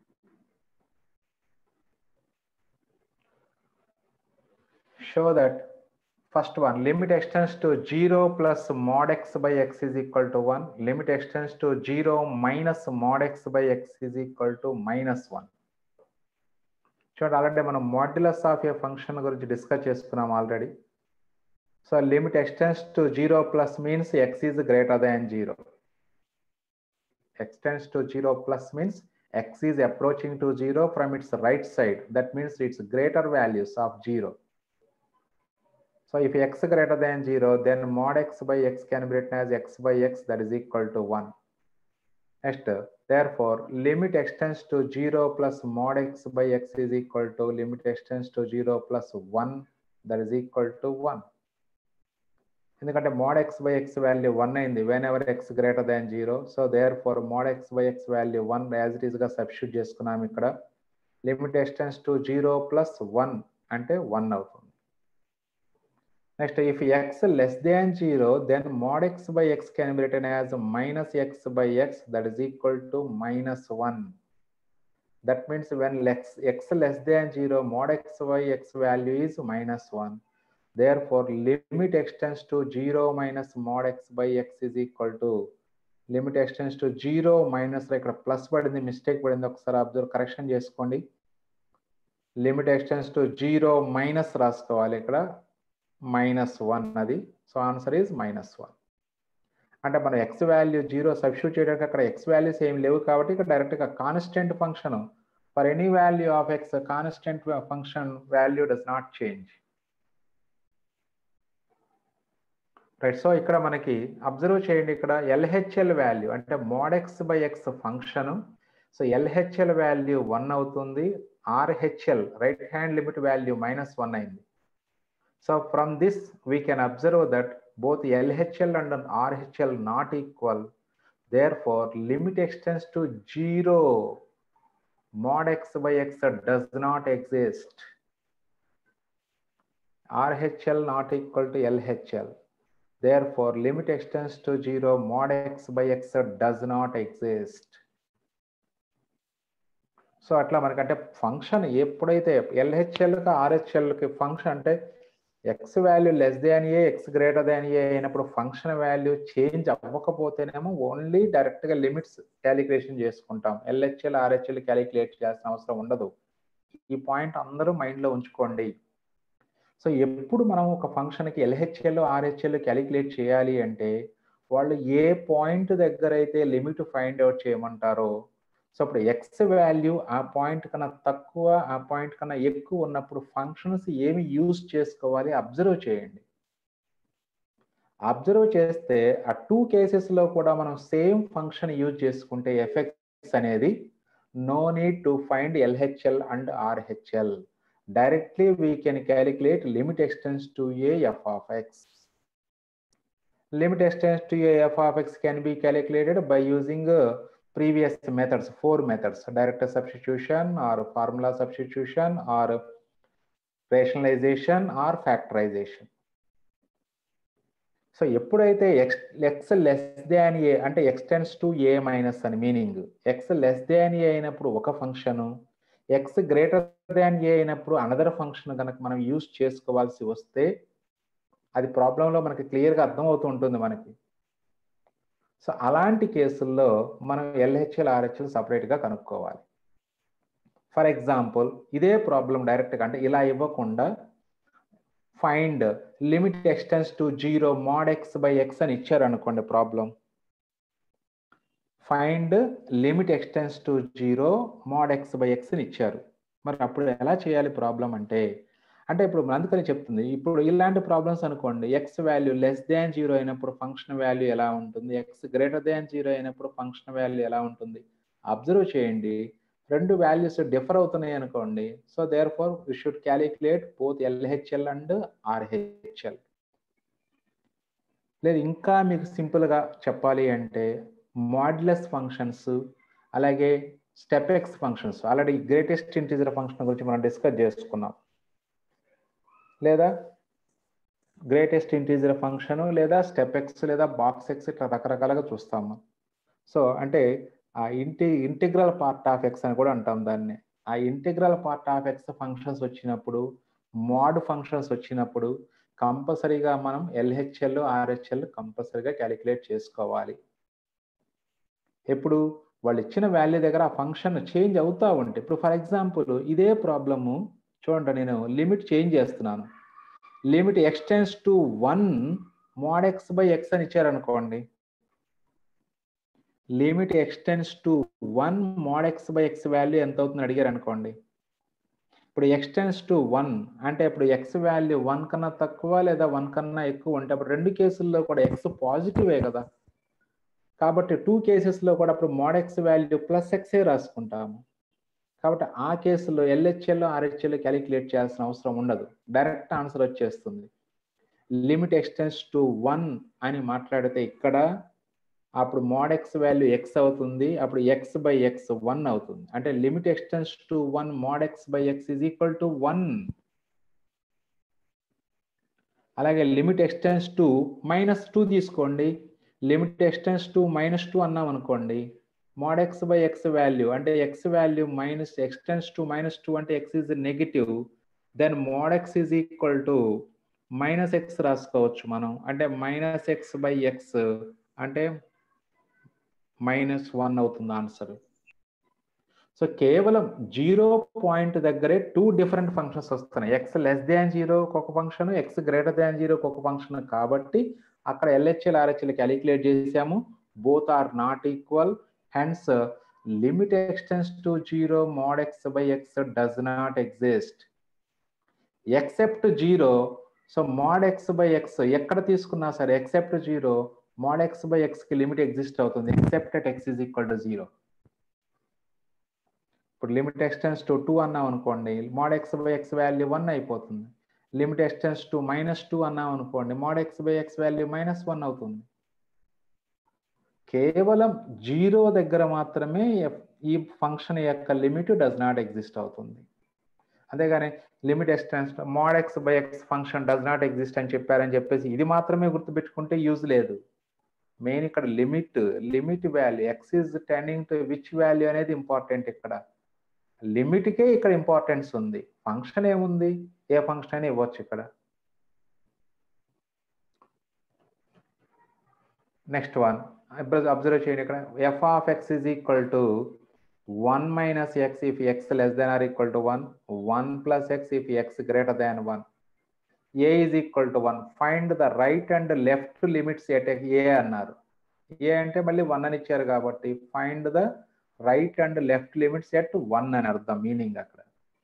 A: Show that first one, limit extends to zero plus mod x by x is equal to one. Limit extends to zero minus mod x by x is equal to minus one. చూడండి, ఆల్రెడీ మనం మాడ్యులస్ ఆఫ్ ఏ ఫంక్షన్ గురించి డిస్కస్ చేసుకున్నాం already. So limit extends to zero plus means x is greater than zero. Extends to zero plus means x is approaching to zero from its right side. That means its greater values of zero. So if x greater than zero, then mod x by x can be written as x by x, that is equal to one. Next, therefore, limit extends to zero plus mod x by x is equal to limit extends to zero plus one, that is equal to one. ఎందుకంటే mod x by x value one అయింది whenever x greater than zero. So therefore mod x by x value one as it is గా సబ్స్టిట్యూట్ చేసుకున్నాం. ఇక్కడ limit extends to zero plus one అంటే one అవుతుంది. Next, if x less than zero, then mod x by x can be written as minus x by x, that is equal to minus one. That means when x, x less than zero, mod x by x value is minus one. Therefore, limit extends to zero minus mod x by x is equal to limit extends to zero minus ఇక్కడ ప్లస్ పడింది, మిస్టేక్ పడింది, ఒకసారి అబ్జర్వ్ కరెక్షన్ చేసుకోండి. Limit extends to zero minus రాసుకోవాలి, ఇక్కడ మైనస్ వన్ అది. So answer is minus one. అంటే మనం ఎక్స్ వాల్యూ జీరో సబ్స్టిట్యూట్ చేయడానికి అక్కడ ఎక్స్ వాల్యూస్ ఏమి లేవు కాబట్టి ఇక్కడ డైరెక్ట్గా constant function for any value of x constant function value does not change. Right. So ఇక్కడ మనకి అబ్జర్వ్ చేయండి, ఇక్కడ ఎల్హెచ్ఎల్ వాల్యూ అంటే mod x by x function. So LHL value one అవుతుంది, RHL right hand limit value minus one అయింది. So from this we can observe that both L H L and R H L not equal. Therefore, limit extends to zero. Mod x by x does not exist. R H L not equal to L H L. Therefore, limit extends to zero. Mod x by x does not exist. So అట్లా మనకంటే ఫంక్షన్ ఎప్పుడైతే ఎల్హెచ్ఎల్కి ఆర్హెచ్ఎల్కి ఫంక్షన్ అంటే x value less than a x greater than a అయినప్పుడు ఫంక్షన్ వాల్యూ చేంజ్ అవ్వకపోతేనేమో ఓన్లీ డైరెక్ట్గా లిమిట్స్ క్యాలిక్యులేషన్ చేసుకుంటాం. ఎల్హెచ్ఎల్ ఆర్హెచ్ఎల్ క్యాలిక్యులేట్ చేయాల్సిన అవసరం ఉండదు. ఈ పాయింట్ అందరూ మైండ్లో ఉంచుకోండి. సో ఎప్పుడు మనం ఒక ఫంక్షన్కి ఎల్హెచ్ఎల్ ఆర్హెచ్ఎల్ క్యాలిక్యులేట్ చేయాలి అంటే వాళ్ళు ఏ పాయింట్ దగ్గర అయితే లిమిట్ ఫైండ్ అవుట్ చేయమంటారో, సో అప్పుడు ఎక్స్ వాల్యూ ఆ పాయింట్ కన్నా తక్కువ ఆ పాయింట్ కన్నా ఎక్కువ ఉన్నప్పుడు ఫంక్షన్స్ ఏమి యూజ్ చేసుకోవాలి అబ్జర్వ్ చేయండి. అబ్జర్వ్ చేస్తే ఆ టూ కేసెస్లో కూడా మనం సేమ్ ఫంక్షన్ యూజ్ చేసుకుంటే ఎఫెక్ట్స్ అనేది no need to find LHL and RHL. Directly we can calculate limit extends to a f of x. Limit extends to a f of x can be calculated by using previous methods, four methods: direct substitution or formula substitution or rationalization or factorization. So ఎప్పుడైతే x x less than a అంటే ఎక్స్టెండ్స్ టు ఏ మైనస్ అని meaning, x less than a అయినప్పుడు ఒక function, x greater than a అయినప్పుడు అనదర్ ఫంక్షన్ కనుక మనం యూజ్ చేసుకోవాల్సి వస్తే అది ప్రాబ్లంలో మనకి క్లియర్గా అర్థం అవుతూ ఉంటుంది మనకి. సో అలాంటి కేసుల్లో మనం ఎల్హెచ్ఎల్ ఆర్హెచ్ఎల్ సపరేట్గా కనుక్కోవాలి. ఫర్ ఎగ్జాంపుల్ ఇదే ప్రాబ్లం డైరెక్ట్గా అంటే ఇలా ఇవ్వకుండా find limit ఎక్స్టెన్స్ to zero mod x by x అని ఇచ్చారు అనుకోండి problem. Find limit ఎక్స్టెన్స్ to zero mod x by x అని ఇచ్చారు. మరి అప్పుడు ఎలా చేయాలి ప్రాబ్లం అంటే అంటే ఇప్పుడు అందుకని చెప్తుంది. ఇప్పుడు ఇలాంటి ప్రాబ్లమ్స్ అనుకోండి, x value less than zero అయినప్పుడు ఫంక్షన్ వాల్యూ ఎలా ఉంటుంది, ఎక్స్ గ్రేటర్ దాన్ జీరో అయినప్పుడు ఫంక్షన్ వాల్యూ ఎలా ఉంటుంది అబ్జర్వ్ చేయండి. రెండు వాల్యూస్ డిఫర్ అవుతున్నాయి అనుకోండి. So therefore we should calculate both LHL and RHL. లేదు ఇంకా మీకు సింపుల్గా చెప్పాలి అంటే మాడ్యులస్ ఫంక్షన్స్ అలాగే step x functions, already greatest integer function గురించి మనం డిస్కస్ చేసుకున్నాం. లేదా గ్రేటెస్ట్ ఇంటీజర్ ఫంక్షన్ లేదా స్టెప్ ఎక్స్ లేదా బాక్స్ ఎక్స్ ఇట్లా రకరకాలుగా చూస్తాము. సో అంటే ఆ ఇంటి ఇంటిగ్రల్ పార్ట్ ఆఫ్ ఎక్స్ అని కూడా అంటాం దాన్ని. ఆ integral part of x functions వచ్చినప్పుడు, మోడ్ ఫంక్షన్స్ వచ్చినప్పుడు కంపల్సరీగా మనం ఎల్హెచ్ఎల్ ఆర్హెచ్ఎల్ కంపల్సరీగా క్యాలిక్యులేట్ చేసుకోవాలి. ఎప్పుడు వాళ్ళు ఇచ్చిన వాల్యూ దగ్గర ఆ ఫంక్షన్ చేంజ్ అవుతూ ఉంటే, ఇప్పుడు ఫర్ ఎగ్జాంపుల్ ఇదే ప్రాబ్లము చూడండి, నేను లిమిట్ చేంజ్ చేస్తున్నాను. Limit ఎక్స్టెన్స్ to one mod x by x అని ఇచ్చారనుకోండి. Limit ఎక్స్టెన్స్ to one mod x by x value ఎంత అవుతుందని అడిగారు అనుకోండి. ఇప్పుడు ఎక్స్టెన్స్ టు వన్ అంటే ఇప్పుడు ఎక్స్ వాల్యూ వన్ కన్నా తక్కువ లేదా వన్ కన్నా ఎక్కువ ఉంటే అప్పుడు రెండు కేసుల్లో కూడా ఎక్స్ పాజిటివే కదా. కాబట్టి టూ కేసెస్లో కూడా అప్పుడు మోడ్ ఎక్స్ వాల్యూ ప్లస్ ఎక్సే రాసుకుంటాము. కాబట్టి ఆ కేసులో ఎల్హెచ్ఎల్ ఆర్హెచ్ఎల్ క్యాలిక్యులేట్ చేయాల్సిన అవసరం ఉండదు, డైరెక్ట్ ఆన్సర్ వచ్చేస్తుంది. లిమిట్ ఎక్స్టెన్స్ టు వన్ అని మాట్లాడితే ఇక్కడ అప్పుడు మోడ్ ఎక్స్ వాల్యూ ఎక్స్ అవుతుంది, అప్పుడు ఎక్స్ బై ఎక్స్ వన్ అవుతుంది. అంటే limit ఎక్స్టెన్స్ to one mod x by x is equal to one. అలాగే లిమిట్ ఎక్స్టెన్స్ టు మైనస్ టూ తీసుకోండి. లిమిట్ ఎక్స్టెన్స్ టు మైనస్ టూ అన్నాం అనుకోండి, mod x by x value అంటే x value minus extends to minus two అంటే x is negative, then mod x is equal to minus x రాసుకోవచ్చు మనం. అంటే మైనస్ ఎక్స్ బై ఎక్స్ అంటే మైనస్ వన్ అవుతుంది ఆన్సర్. సో కేవలం జీరో పాయింట్ దగ్గరే టూ డిఫరెంట్ ఫంక్షన్స్ వస్తున్నాయి. ఎక్స్ లెస్ దాన్ జీరోకి ఒక ఫంక్షన్, ఎక్స్ గ్రేటర్ దాన్ జీరోకి ఒక ఫంక్షన్. కాబట్టి అక్కడ ఎల్హెచ్ఎల్ ఆర్హెచ్ఎల్ క్యాలిక్యులేట్ చేసాము. Both are not equal, hence limit ఎక్స్టెన్స్ to zero mod x by x does not exist except zero. So mod x by x ఎక్కడ తీసుకున్నా సరే except zero mod x by x కి లిమిట్ ఎగ్జిస్ట్ అవుతుంది except at x is equal to zero. ఇప్పుడు లిమిట్ ఎక్స్టెన్స్ టు టూ అన్నాం అనుకోండి, mod x by x value one అయిపోతుంది. లిమిట్ ఎక్స్టెన్స్ టు మైనస్ టూ అన్నాం అనుకోండి, mod x by x value minus one అవుతుంది. కేవలం జీరో దగ్గర మాత్రమే ఈ ఫంక్షన్ యొక్క లిమిట్ డస్ నాట్ ఎగ్జిస్ట్ అవుతుంది. అంతేగాని limit extends mod x by x function does not exist అని చెప్పారని చెప్పేసి ఇది మాత్రమే గుర్తుపెట్టుకుంటే యూజ్ లేదు. మెయిన్ ఇక్కడ limit limit value x is tending to which value అనేది ఇంపార్టెంట్. ఇక్కడ లిమిట్కే ఇక్కడ ఇంపార్టెన్స్ ఉంది, ఫంక్షన్ ఏముంది, ఏ ఫంక్షన్ అయినా ఇవ్వచ్చు ఇక్కడ. నెక్స్ట్ వన్ అబ్జర్వ్ చేయండి, ఇక్కడ f of x is equal to one minus x if x less than or equal to one, one plus x if x greater than one. A is equal to one. Find the right and left limits at A అన్నారు. A అంటే మళ్ళీ వన్ అని ఇచ్చారు కాబట్టి find the right and left limits at one అని అర్థం మీనింగ్ అక్కడ.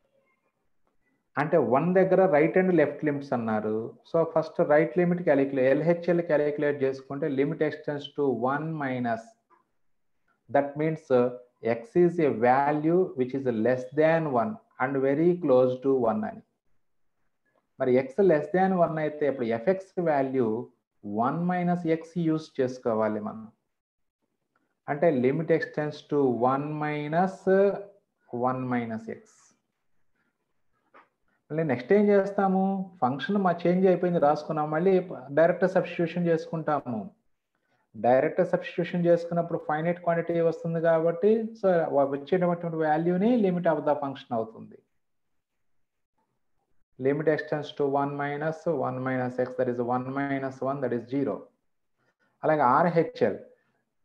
A: అంటే వన్ దగ్గర రైట్ అండ్ లెఫ్ట్ లిమిట్స్ అన్నారు. So first right limit calculate LHL calculate చేసుకుంటే limit ఎక్స్టెన్స్ to one minus that means x is a value which is less than one and very close to one అని. మరి x less than one అయితే ఇప్పుడు fx value one minus x use చేసుకోవాలి మనం. అంటే limit ఎక్స్టెన్స్ to one minus one minus x. మళ్ళీ నెక్స్ట్ ఏం చేస్తాము, ఫంక్షన్ మా చేంజ్ అయిపోయింది రాసుకున్నాం, మళ్ళీ డైరెక్ట్ సబ్స్టిట్యూషన్ చేసుకుంటాము. డైరెక్ట్ సబ్స్టిట్యూషన్ చేసుకున్నప్పుడు ఫైనైట్ క్వాంటిటీ వస్తుంది కాబట్టి సో వచ్చేటటువంటి వాల్యూని లిమిట్ ఆఫ్ ద ఫంక్షన్ అవుతుంది. Limit ఎక్స్టెన్స్ to one minus one minus x that is one minus one that is zero. అలాగే RHL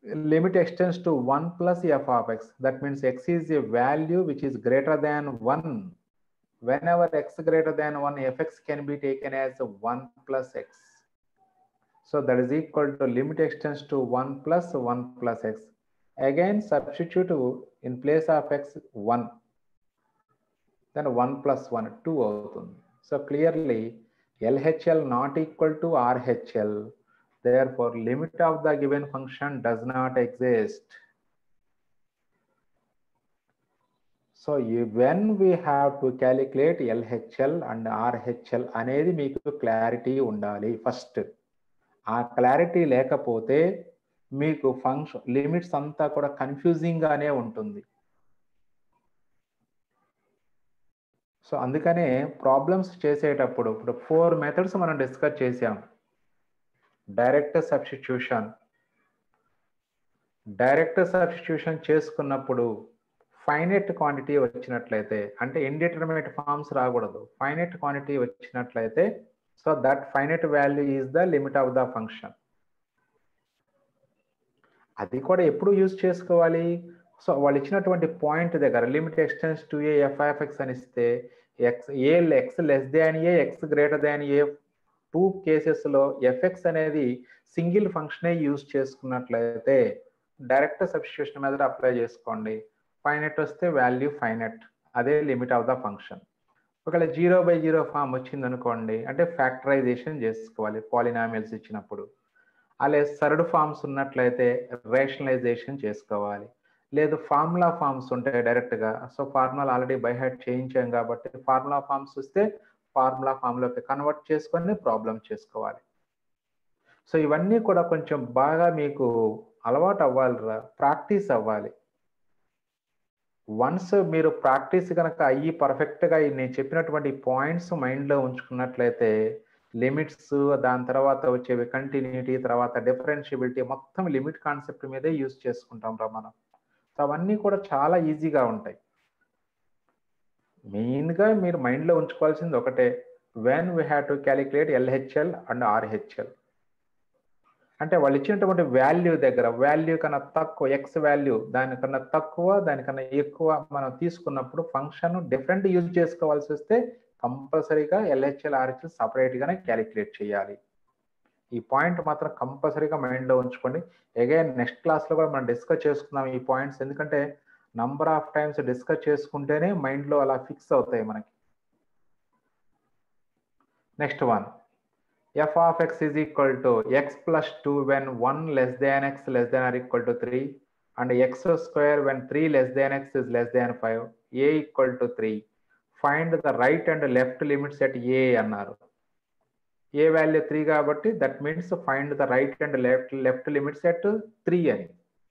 A: limit extends to one plus f of x. That means x is a value which is greater than one. Whenever x greater than one, fx can be taken as one plus x. So that is equal to limit extends to one plus one plus x. Again substitute in place of x one. Then one plus one, two అవుతుంది. So clearly L H L not equal to R H L. Therefore limit of the given function does not exist. So you, when we have to calculate L H L and R H L అనేది మీకు క్లారిటీ ఉండాలి ఫస్ట్. ఆ క్లారిటీ లేకపోతే మీకు ఫంక్షన్ లిమిట్స్ అంతా కూడా కన్ఫ్యూజింగ్ గానే ఉంటుంది. సో అందుకనే ప్రాబ్లమ్స్ చేసేటప్పుడు ఇప్పుడు ఫోర్ మెథడ్స్ మనం డిస్కస్ చేసాం. Direct substitution. డైరెక్ట్ సబ్స్టిట్యూషన్ చేసుకున్నప్పుడు ఫైనైట్ క్వాంటిటీ వచ్చినట్లయితే, అంటే ఇండిటర్మినేట్ ఫార్మ్స్ రాకూడదు, ఫైనైట్ క్వాంటిటీ వచ్చినట్లయితే so that finite value is the limit of the function. అది కూడా ఎప్పుడు యూజ్ చేసుకోవాలి? సో వాళ్ళు ఇచ్చినటువంటి పాయింట్ దగ్గర limit ఎక్స్టెన్స్ to a f of x అని ఇస్తే x a x less than a x greater than a two కేసెస్లో ఎఫ్ఎక్స్ అనేది సింగిల్ ఫంక్షనే యూజ్ చేసుకున్నట్లయితే డైరెక్ట్ సబ్స్టిట్యూషన్ మెథడ్ అప్లై చేసుకోండి. ఫైనట్ వస్తే వాల్యూ ఫైనట్, అదే లిమిట్ ఆఫ్ ద ఫంక్షన్. ఒకవేళ జీరో బై జీరో ఫామ్ వచ్చింది అనుకోండి, అంటే ఫ్యాక్టరైజేషన్ చేసుకోవాలి పాలినామియల్స్ ఇచ్చినప్పుడు. అలాగే సర్డ్ ఫార్మ్స్ ఉన్నట్లయితే రేషనలైజేషన్ చేసుకోవాలి. లేదు ఫార్ములా ఫార్మ్స్ ఉంటాయి డైరెక్ట్గా, so formula already by heart చేయించాం కాబట్టి ఫార్ములా ఫార్మ్స్ వస్తే ఫార్ములా ఫామ్లోకి కన్వర్ట్ చేసుకొని ప్రాబ్లం చేసుకోవాలి. సో ఇవన్నీ కూడా కొంచెం బాగా మీకు అలవాటు అవ్వాలి, ప్రాక్టీస్ అవ్వాలి. వన్స్ మీరు ప్రాక్టీస్ కనుక అయ్యి పర్ఫెక్ట్గా నేను చెప్పినటువంటి పాయింట్స్ మైండ్లో ఉంచుకున్నట్లయితే లిమిట్స్, దాని తర్వాత వచ్చేవి కంటిన్యూటీ, తర్వాత డిఫరెన్షియబిలిటీ, మొత్తం లిమిట్ కాన్సెప్ట్ మీదే యూజ్ చేసుకుంటాం రా మనం. సో అవన్నీ కూడా చాలా ఈజీగా ఉంటాయి. మెయిన్గా మీరు మైండ్లో ఉంచుకోవాల్సింది ఒకటే, when we have to calculate LHL and RHL. అంటే వాళ్ళు ఇచ్చినటువంటి వాల్యూ దగ్గర వాల్యూ కన్నా తక్కువ, ఎక్స్ వాల్యూ దానికన్నా తక్కువ దానికన్నా ఎక్కువ మనం తీసుకున్నప్పుడు ఫంక్షన్ డిఫరెంట్ యూజ్ చేసుకోవాల్సి వస్తే కంపల్సరీగా ఎల్హెచ్ఎల్ ఆర్హెచ్ఎల్ సపరేట్గానే క్యాలిక్యులేట్ చేయాలి. ఈ పాయింట్ మాత్రం కంపల్సరీగా మైండ్లో ఉంచుకోండి. అగైన్ నెక్స్ట్ క్లాస్లో కూడా మనం డిస్కస్ చేసుకుందాం ఈ పాయింట్స్, ఎందుకంటే నంబర్ ఆఫ్ టైమ్స్ డిస్కస్ చేసుకుంటేనే మైండ్లో అలా ఫిక్స్ అవుతాయి మనకి. Next one, f of x is equal to x plus two when one less than x less than or equal to three, and x square when three less than x is less than five, a equal to three. Find the right and left limits at a అన్నారు. a value three కాబట్టి that means find the right and left left limits at three అని.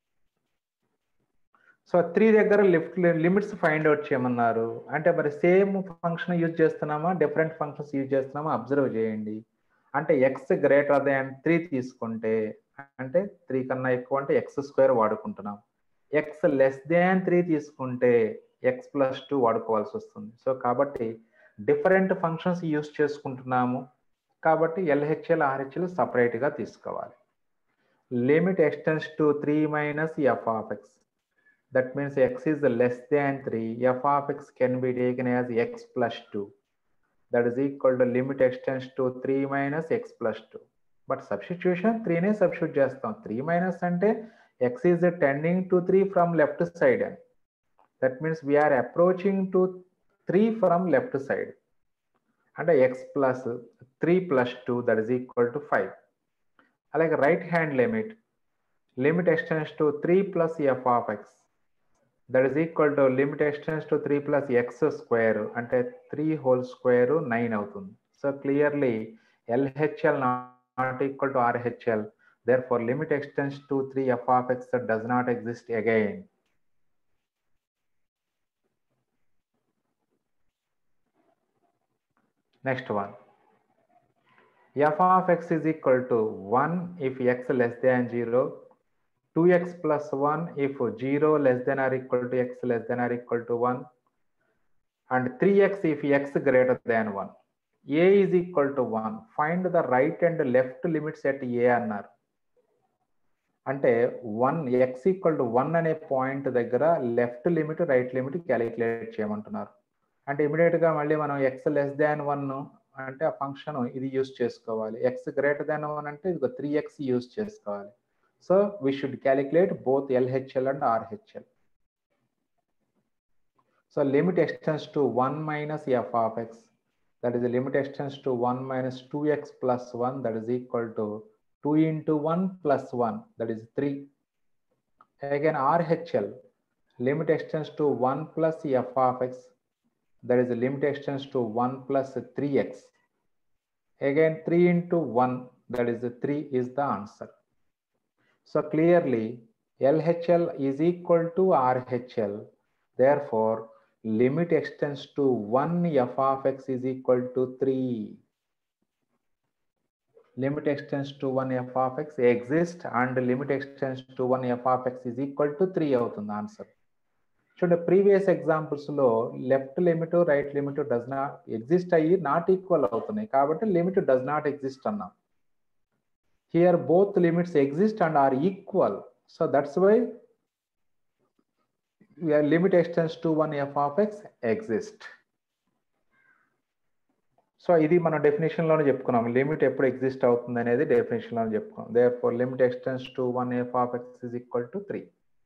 A: సో త్రీ దగ్గర లెఫ్ట్ లిమిట్స్ ఫైండ్ అవుట్ చేయమన్నారు. అంటే మరి సేమ్ ఫంక్షన్ యూజ్ చేస్తున్నామా డిఫరెంట్ ఫంక్షన్స్ యూజ్ చేస్తున్నామా అబ్జర్వ్ చేయండి. అంటే ఎక్స్ గ్రేటర్ దాన్ త్రీ తీసుకుంటే, అంటే త్రీ కన్నా ఎక్కువ అంటే ఎక్స్ స్క్వేర్ వాడుకుంటున్నాం. ఎక్స్ లెస్ దాన్ త్రీ తీసుకుంటే ఎక్స్ ప్లస్ టూ వాడుకోవాల్సి వస్తుంది. సో కాబట్టి డిఫరెంట్ ఫంక్షన్స్ యూజ్ చేసుకుంటున్నాము కాబట్టి ఎల్హెచ్ఎల్ ఆర్హెచ్ఎల్ సపరేట్గా తీసుకోవాలి. Limit ఎక్స్టెన్స్ to three minus f of x. That means x is less than three, f of x can be taken as x plus two. That is equal to limit extends to three minus x plus two. But substitution three ne substitute chestam. three minus ante x is tending to three from left side. That means we are approaching to three from left side. And x plus three plus two, that is equal to five. Like right hand limit, limit extends to three plus f of x. That is equal to limit extends to three plus x square, అంటే three whole square nine అవుతుంది. So clearly L H L not equal to R H L. Therefore limit extends to three f of x does not exist again. Next one, f of x is equal to one if x less than zero, two x plus one if zero less than or equal to x less than or equal to one, and three x if x greater than one. A is equal to one. Find the right and left limits at a అన్నారు. అంటే one x equal to one అనే పాయింట్ దగ్గర left limit right limit calculate చేయమంటున్నారు. అంటే ఇమీడియట్గా మళ్ళీ మనం ఎక్స్ లెస్ దాన్ వన్ అంటే ఆ ఫంక్షన్ ఇది యూస్ చేసుకోవాలి. ఎక్స్ గ్రేటర్ దాన్ వన్ అంటే ఇది త్రీ ఎక్స్ యూస్ చేసుకోవాలి. So we should calculate both LHL and RHL. So limit extends to one minus f of x, that is the limit extends to one minus two x plus one, that is equal to two into one plus one, that is three. Again R H L, limit extends to one plus f of x, that is the limit extends to one plus three x. Again three into one, that is the three is the answer. So clearly L H L is equal to R H L, therefore limit extends to one f of x is equal to three. Limit extends to one f of x exists and limit extends to one f of x is equal to three అవుతుంది ఆన్సర్. చూడండి ప్రీవియస్ ఎగ్జాంపుల్స్ లో left limit right limit does not exist అయ్యి నాట్ ఈక్వల్ అవుతున్నాయి కాబట్టి లిమిట్ డస్ నాట్ ఎగ్జిస్ట్ అన్నాం. Here both limits exist and are equal, so that's why limit extends to one f of x exist. So ఇది మనం డెఫినేషన్ లోనే చెప్పుకున్నాం, లిమిట్ ఎప్పుడు ఎగ్జిస్ట్ అవుతుంది అనేది డెఫినేషన్ లోనే చెప్పుకున్నాం. Therefore limit extends to one f of x is equal to three.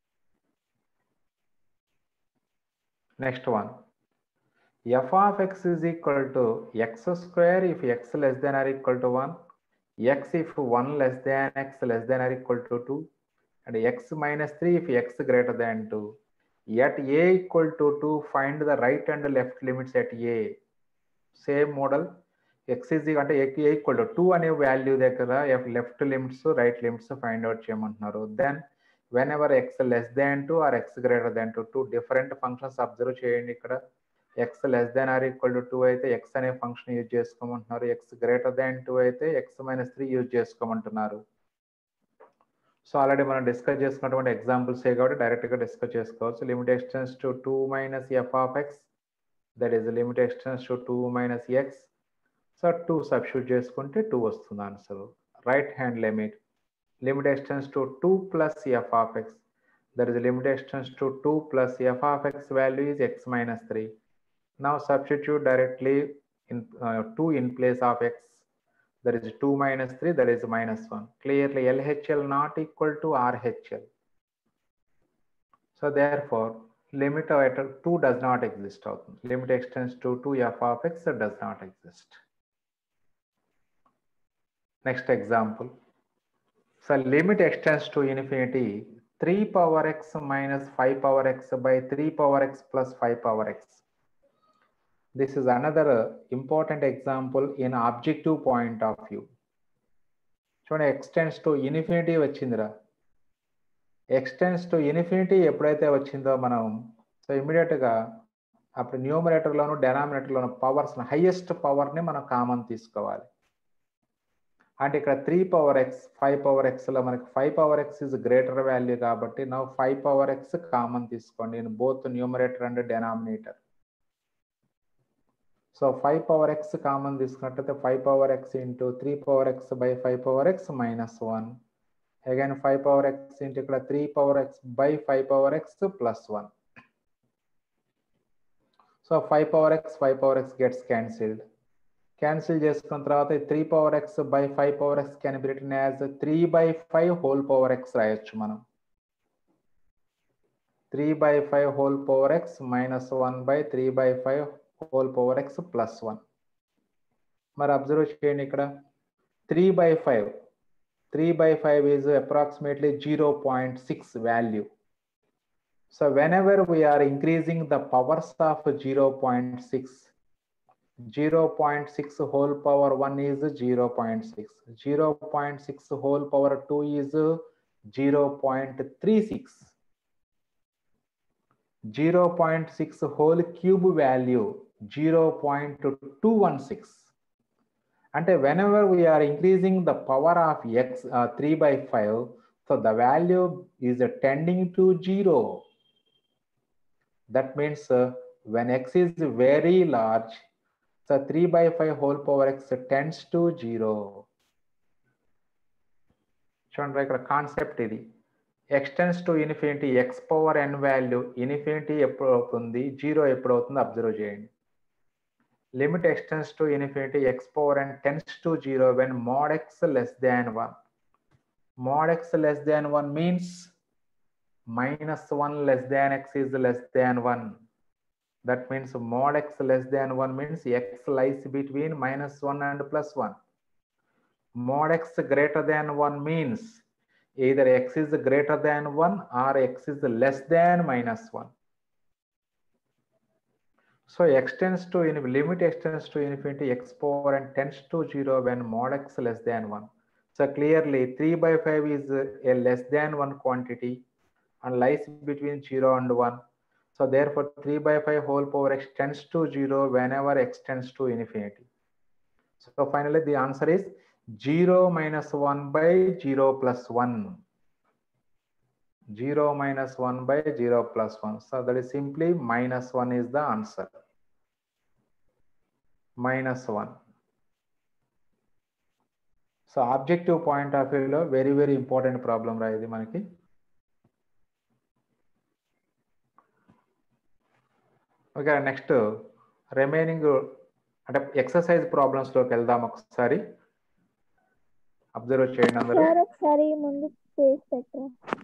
A: Next one, f of x is equal to x square if x less than or equal to one, x if one less than x less than or equal to two, and x minus three if x greater than two. At a equal to two, find the right and left limits at a. Same model, x is అంటే a equal to two అనే వాల్యూ దగ్గర left limits right limits find out చేయమంటున్నారు. Then whenever x less than two or x greater than two, two different functions observe చేయండి. ఇక్కడ x less than or equal to two అయితే ఎక్స్ అనే ఫంక్షన్ యూజ్ చేసుకోమంటున్నారు, ఎక్స్ గ్రేటర్ దాన్ టూ అయితే ఎక్స్ మైనస్ త్రీ యూజ్ చేసుకోమంటున్నారు. సో ఆల్రెడీ మనం డిస్కస్ చేసుకున్నటువంటి ఎగ్జాంపుల్స్ ఏ కాబట్టి డైరెక్ట్గా డిస్కస్ చేసుకోవచ్చు. Limit extends to two minus f of x, that is limit extends to two minus x. So two substitute చేసుకుంటే టూ వస్తుంది answer. Right hand limit, limit extends to two plus f of x, that is limit extends to two plus f of x value is x minus three. Now substitute directly in two in place of x, that is two minus three, that is minus one. Clearly L H L not equal to R H L. So therefore limit at two does not exist. Limit extends to two f of x does not exist. Next example. So limit extends to infinity three power x minus five power x by three power x plus five power x. This is another important example in objective point of view. చూడండి ఎక్స్టెండ్స్ టు ఇన్ఫినిటీ వచ్చిందిరా. ఎక్స్టెండ్స్ టు ఇన్ఫినిటీ ఎప్పుడైతే వచ్చిందో మనం సో ఇమీడియట్గా అప్పుడు న్యూమరేటర్లోను డెనామినేటర్లోను పవర్స్ హైయెస్ట్ పవర్ని మనం కామన్ తీసుకోవాలి. అంటే ఇక్కడ three power x five power ఎక్స్లో మనకి five power x is greater value కాబట్టి నా ఫైవ్ పవర్ ఎక్స్ కామన్ తీసుకోండి in both numerator and denominator. So five power x common తీసుకున్నట్లయితే five power x into three power x by five power x minus one. Again five power x into ఇక్కడ three power x by five power x plus one. So five power x five power X gets cancelled. Cancel చేసుకున్న తర్వాత three power x by five power x can be written as three by five whole power x రాయొచ్చు మనం. Three by five whole power x minus one by three by five whole power x plus one. మరి అబ్జర్వ్ చేయండి ఇక్కడ three by five three by five is approximately zero point six value. So whenever we are increasing the powers of zero point six, zero point six whole power one is zero point six, zero point six whole power two is zero point three six, zero point six whole cube value zero point two one six. అంటే whenever we are increasing the power of x uh, three by five, so the value is uh, tending to zero. That means uh, when x is very large, so three by five whole power x tends to zero. చూడండి ఇక్కడ కాన్సెప్ట్ ఇది. X tends to infinity x power n value infinity ఎప్పుడు అవుతుంది, జీరో ఎప్పుడు అవుతుంది అబ్జర్వ్ చేయండి. Limit ఎక్స్టెన్స్ to infinity x power n tends to zero when mod x less than one. Mod x less than one means minus one less than x is less than one. That means mod x less than one means x lies between minus one and plus one. Mod x greater than one means either x is greater than one or x is less than minus one. So x tends to limit x tends to infinity x power n tends to zero when mod x less than one. So clearly three by five is a less than one quantity and lies between zero and one. So therefore three by five whole power x tends to zero whenever x tends to infinity. So finally the answer is zero minus one by zero plus one. zero minus one by zero plus one. So that is simply minus one is the answer. Minus one. So objective point of view lo very very important problem ra idi manaki. Okay next remaining అంటే ఎక్సర్సైజ్ ప్రాబ్లమ్స్ లోకి వెళ్దాం. ఒకసారి అబ్జర్వ్ చేయండి అందరూ.
B: ఒకసారి ముందు పేజ్ పెట్టరా.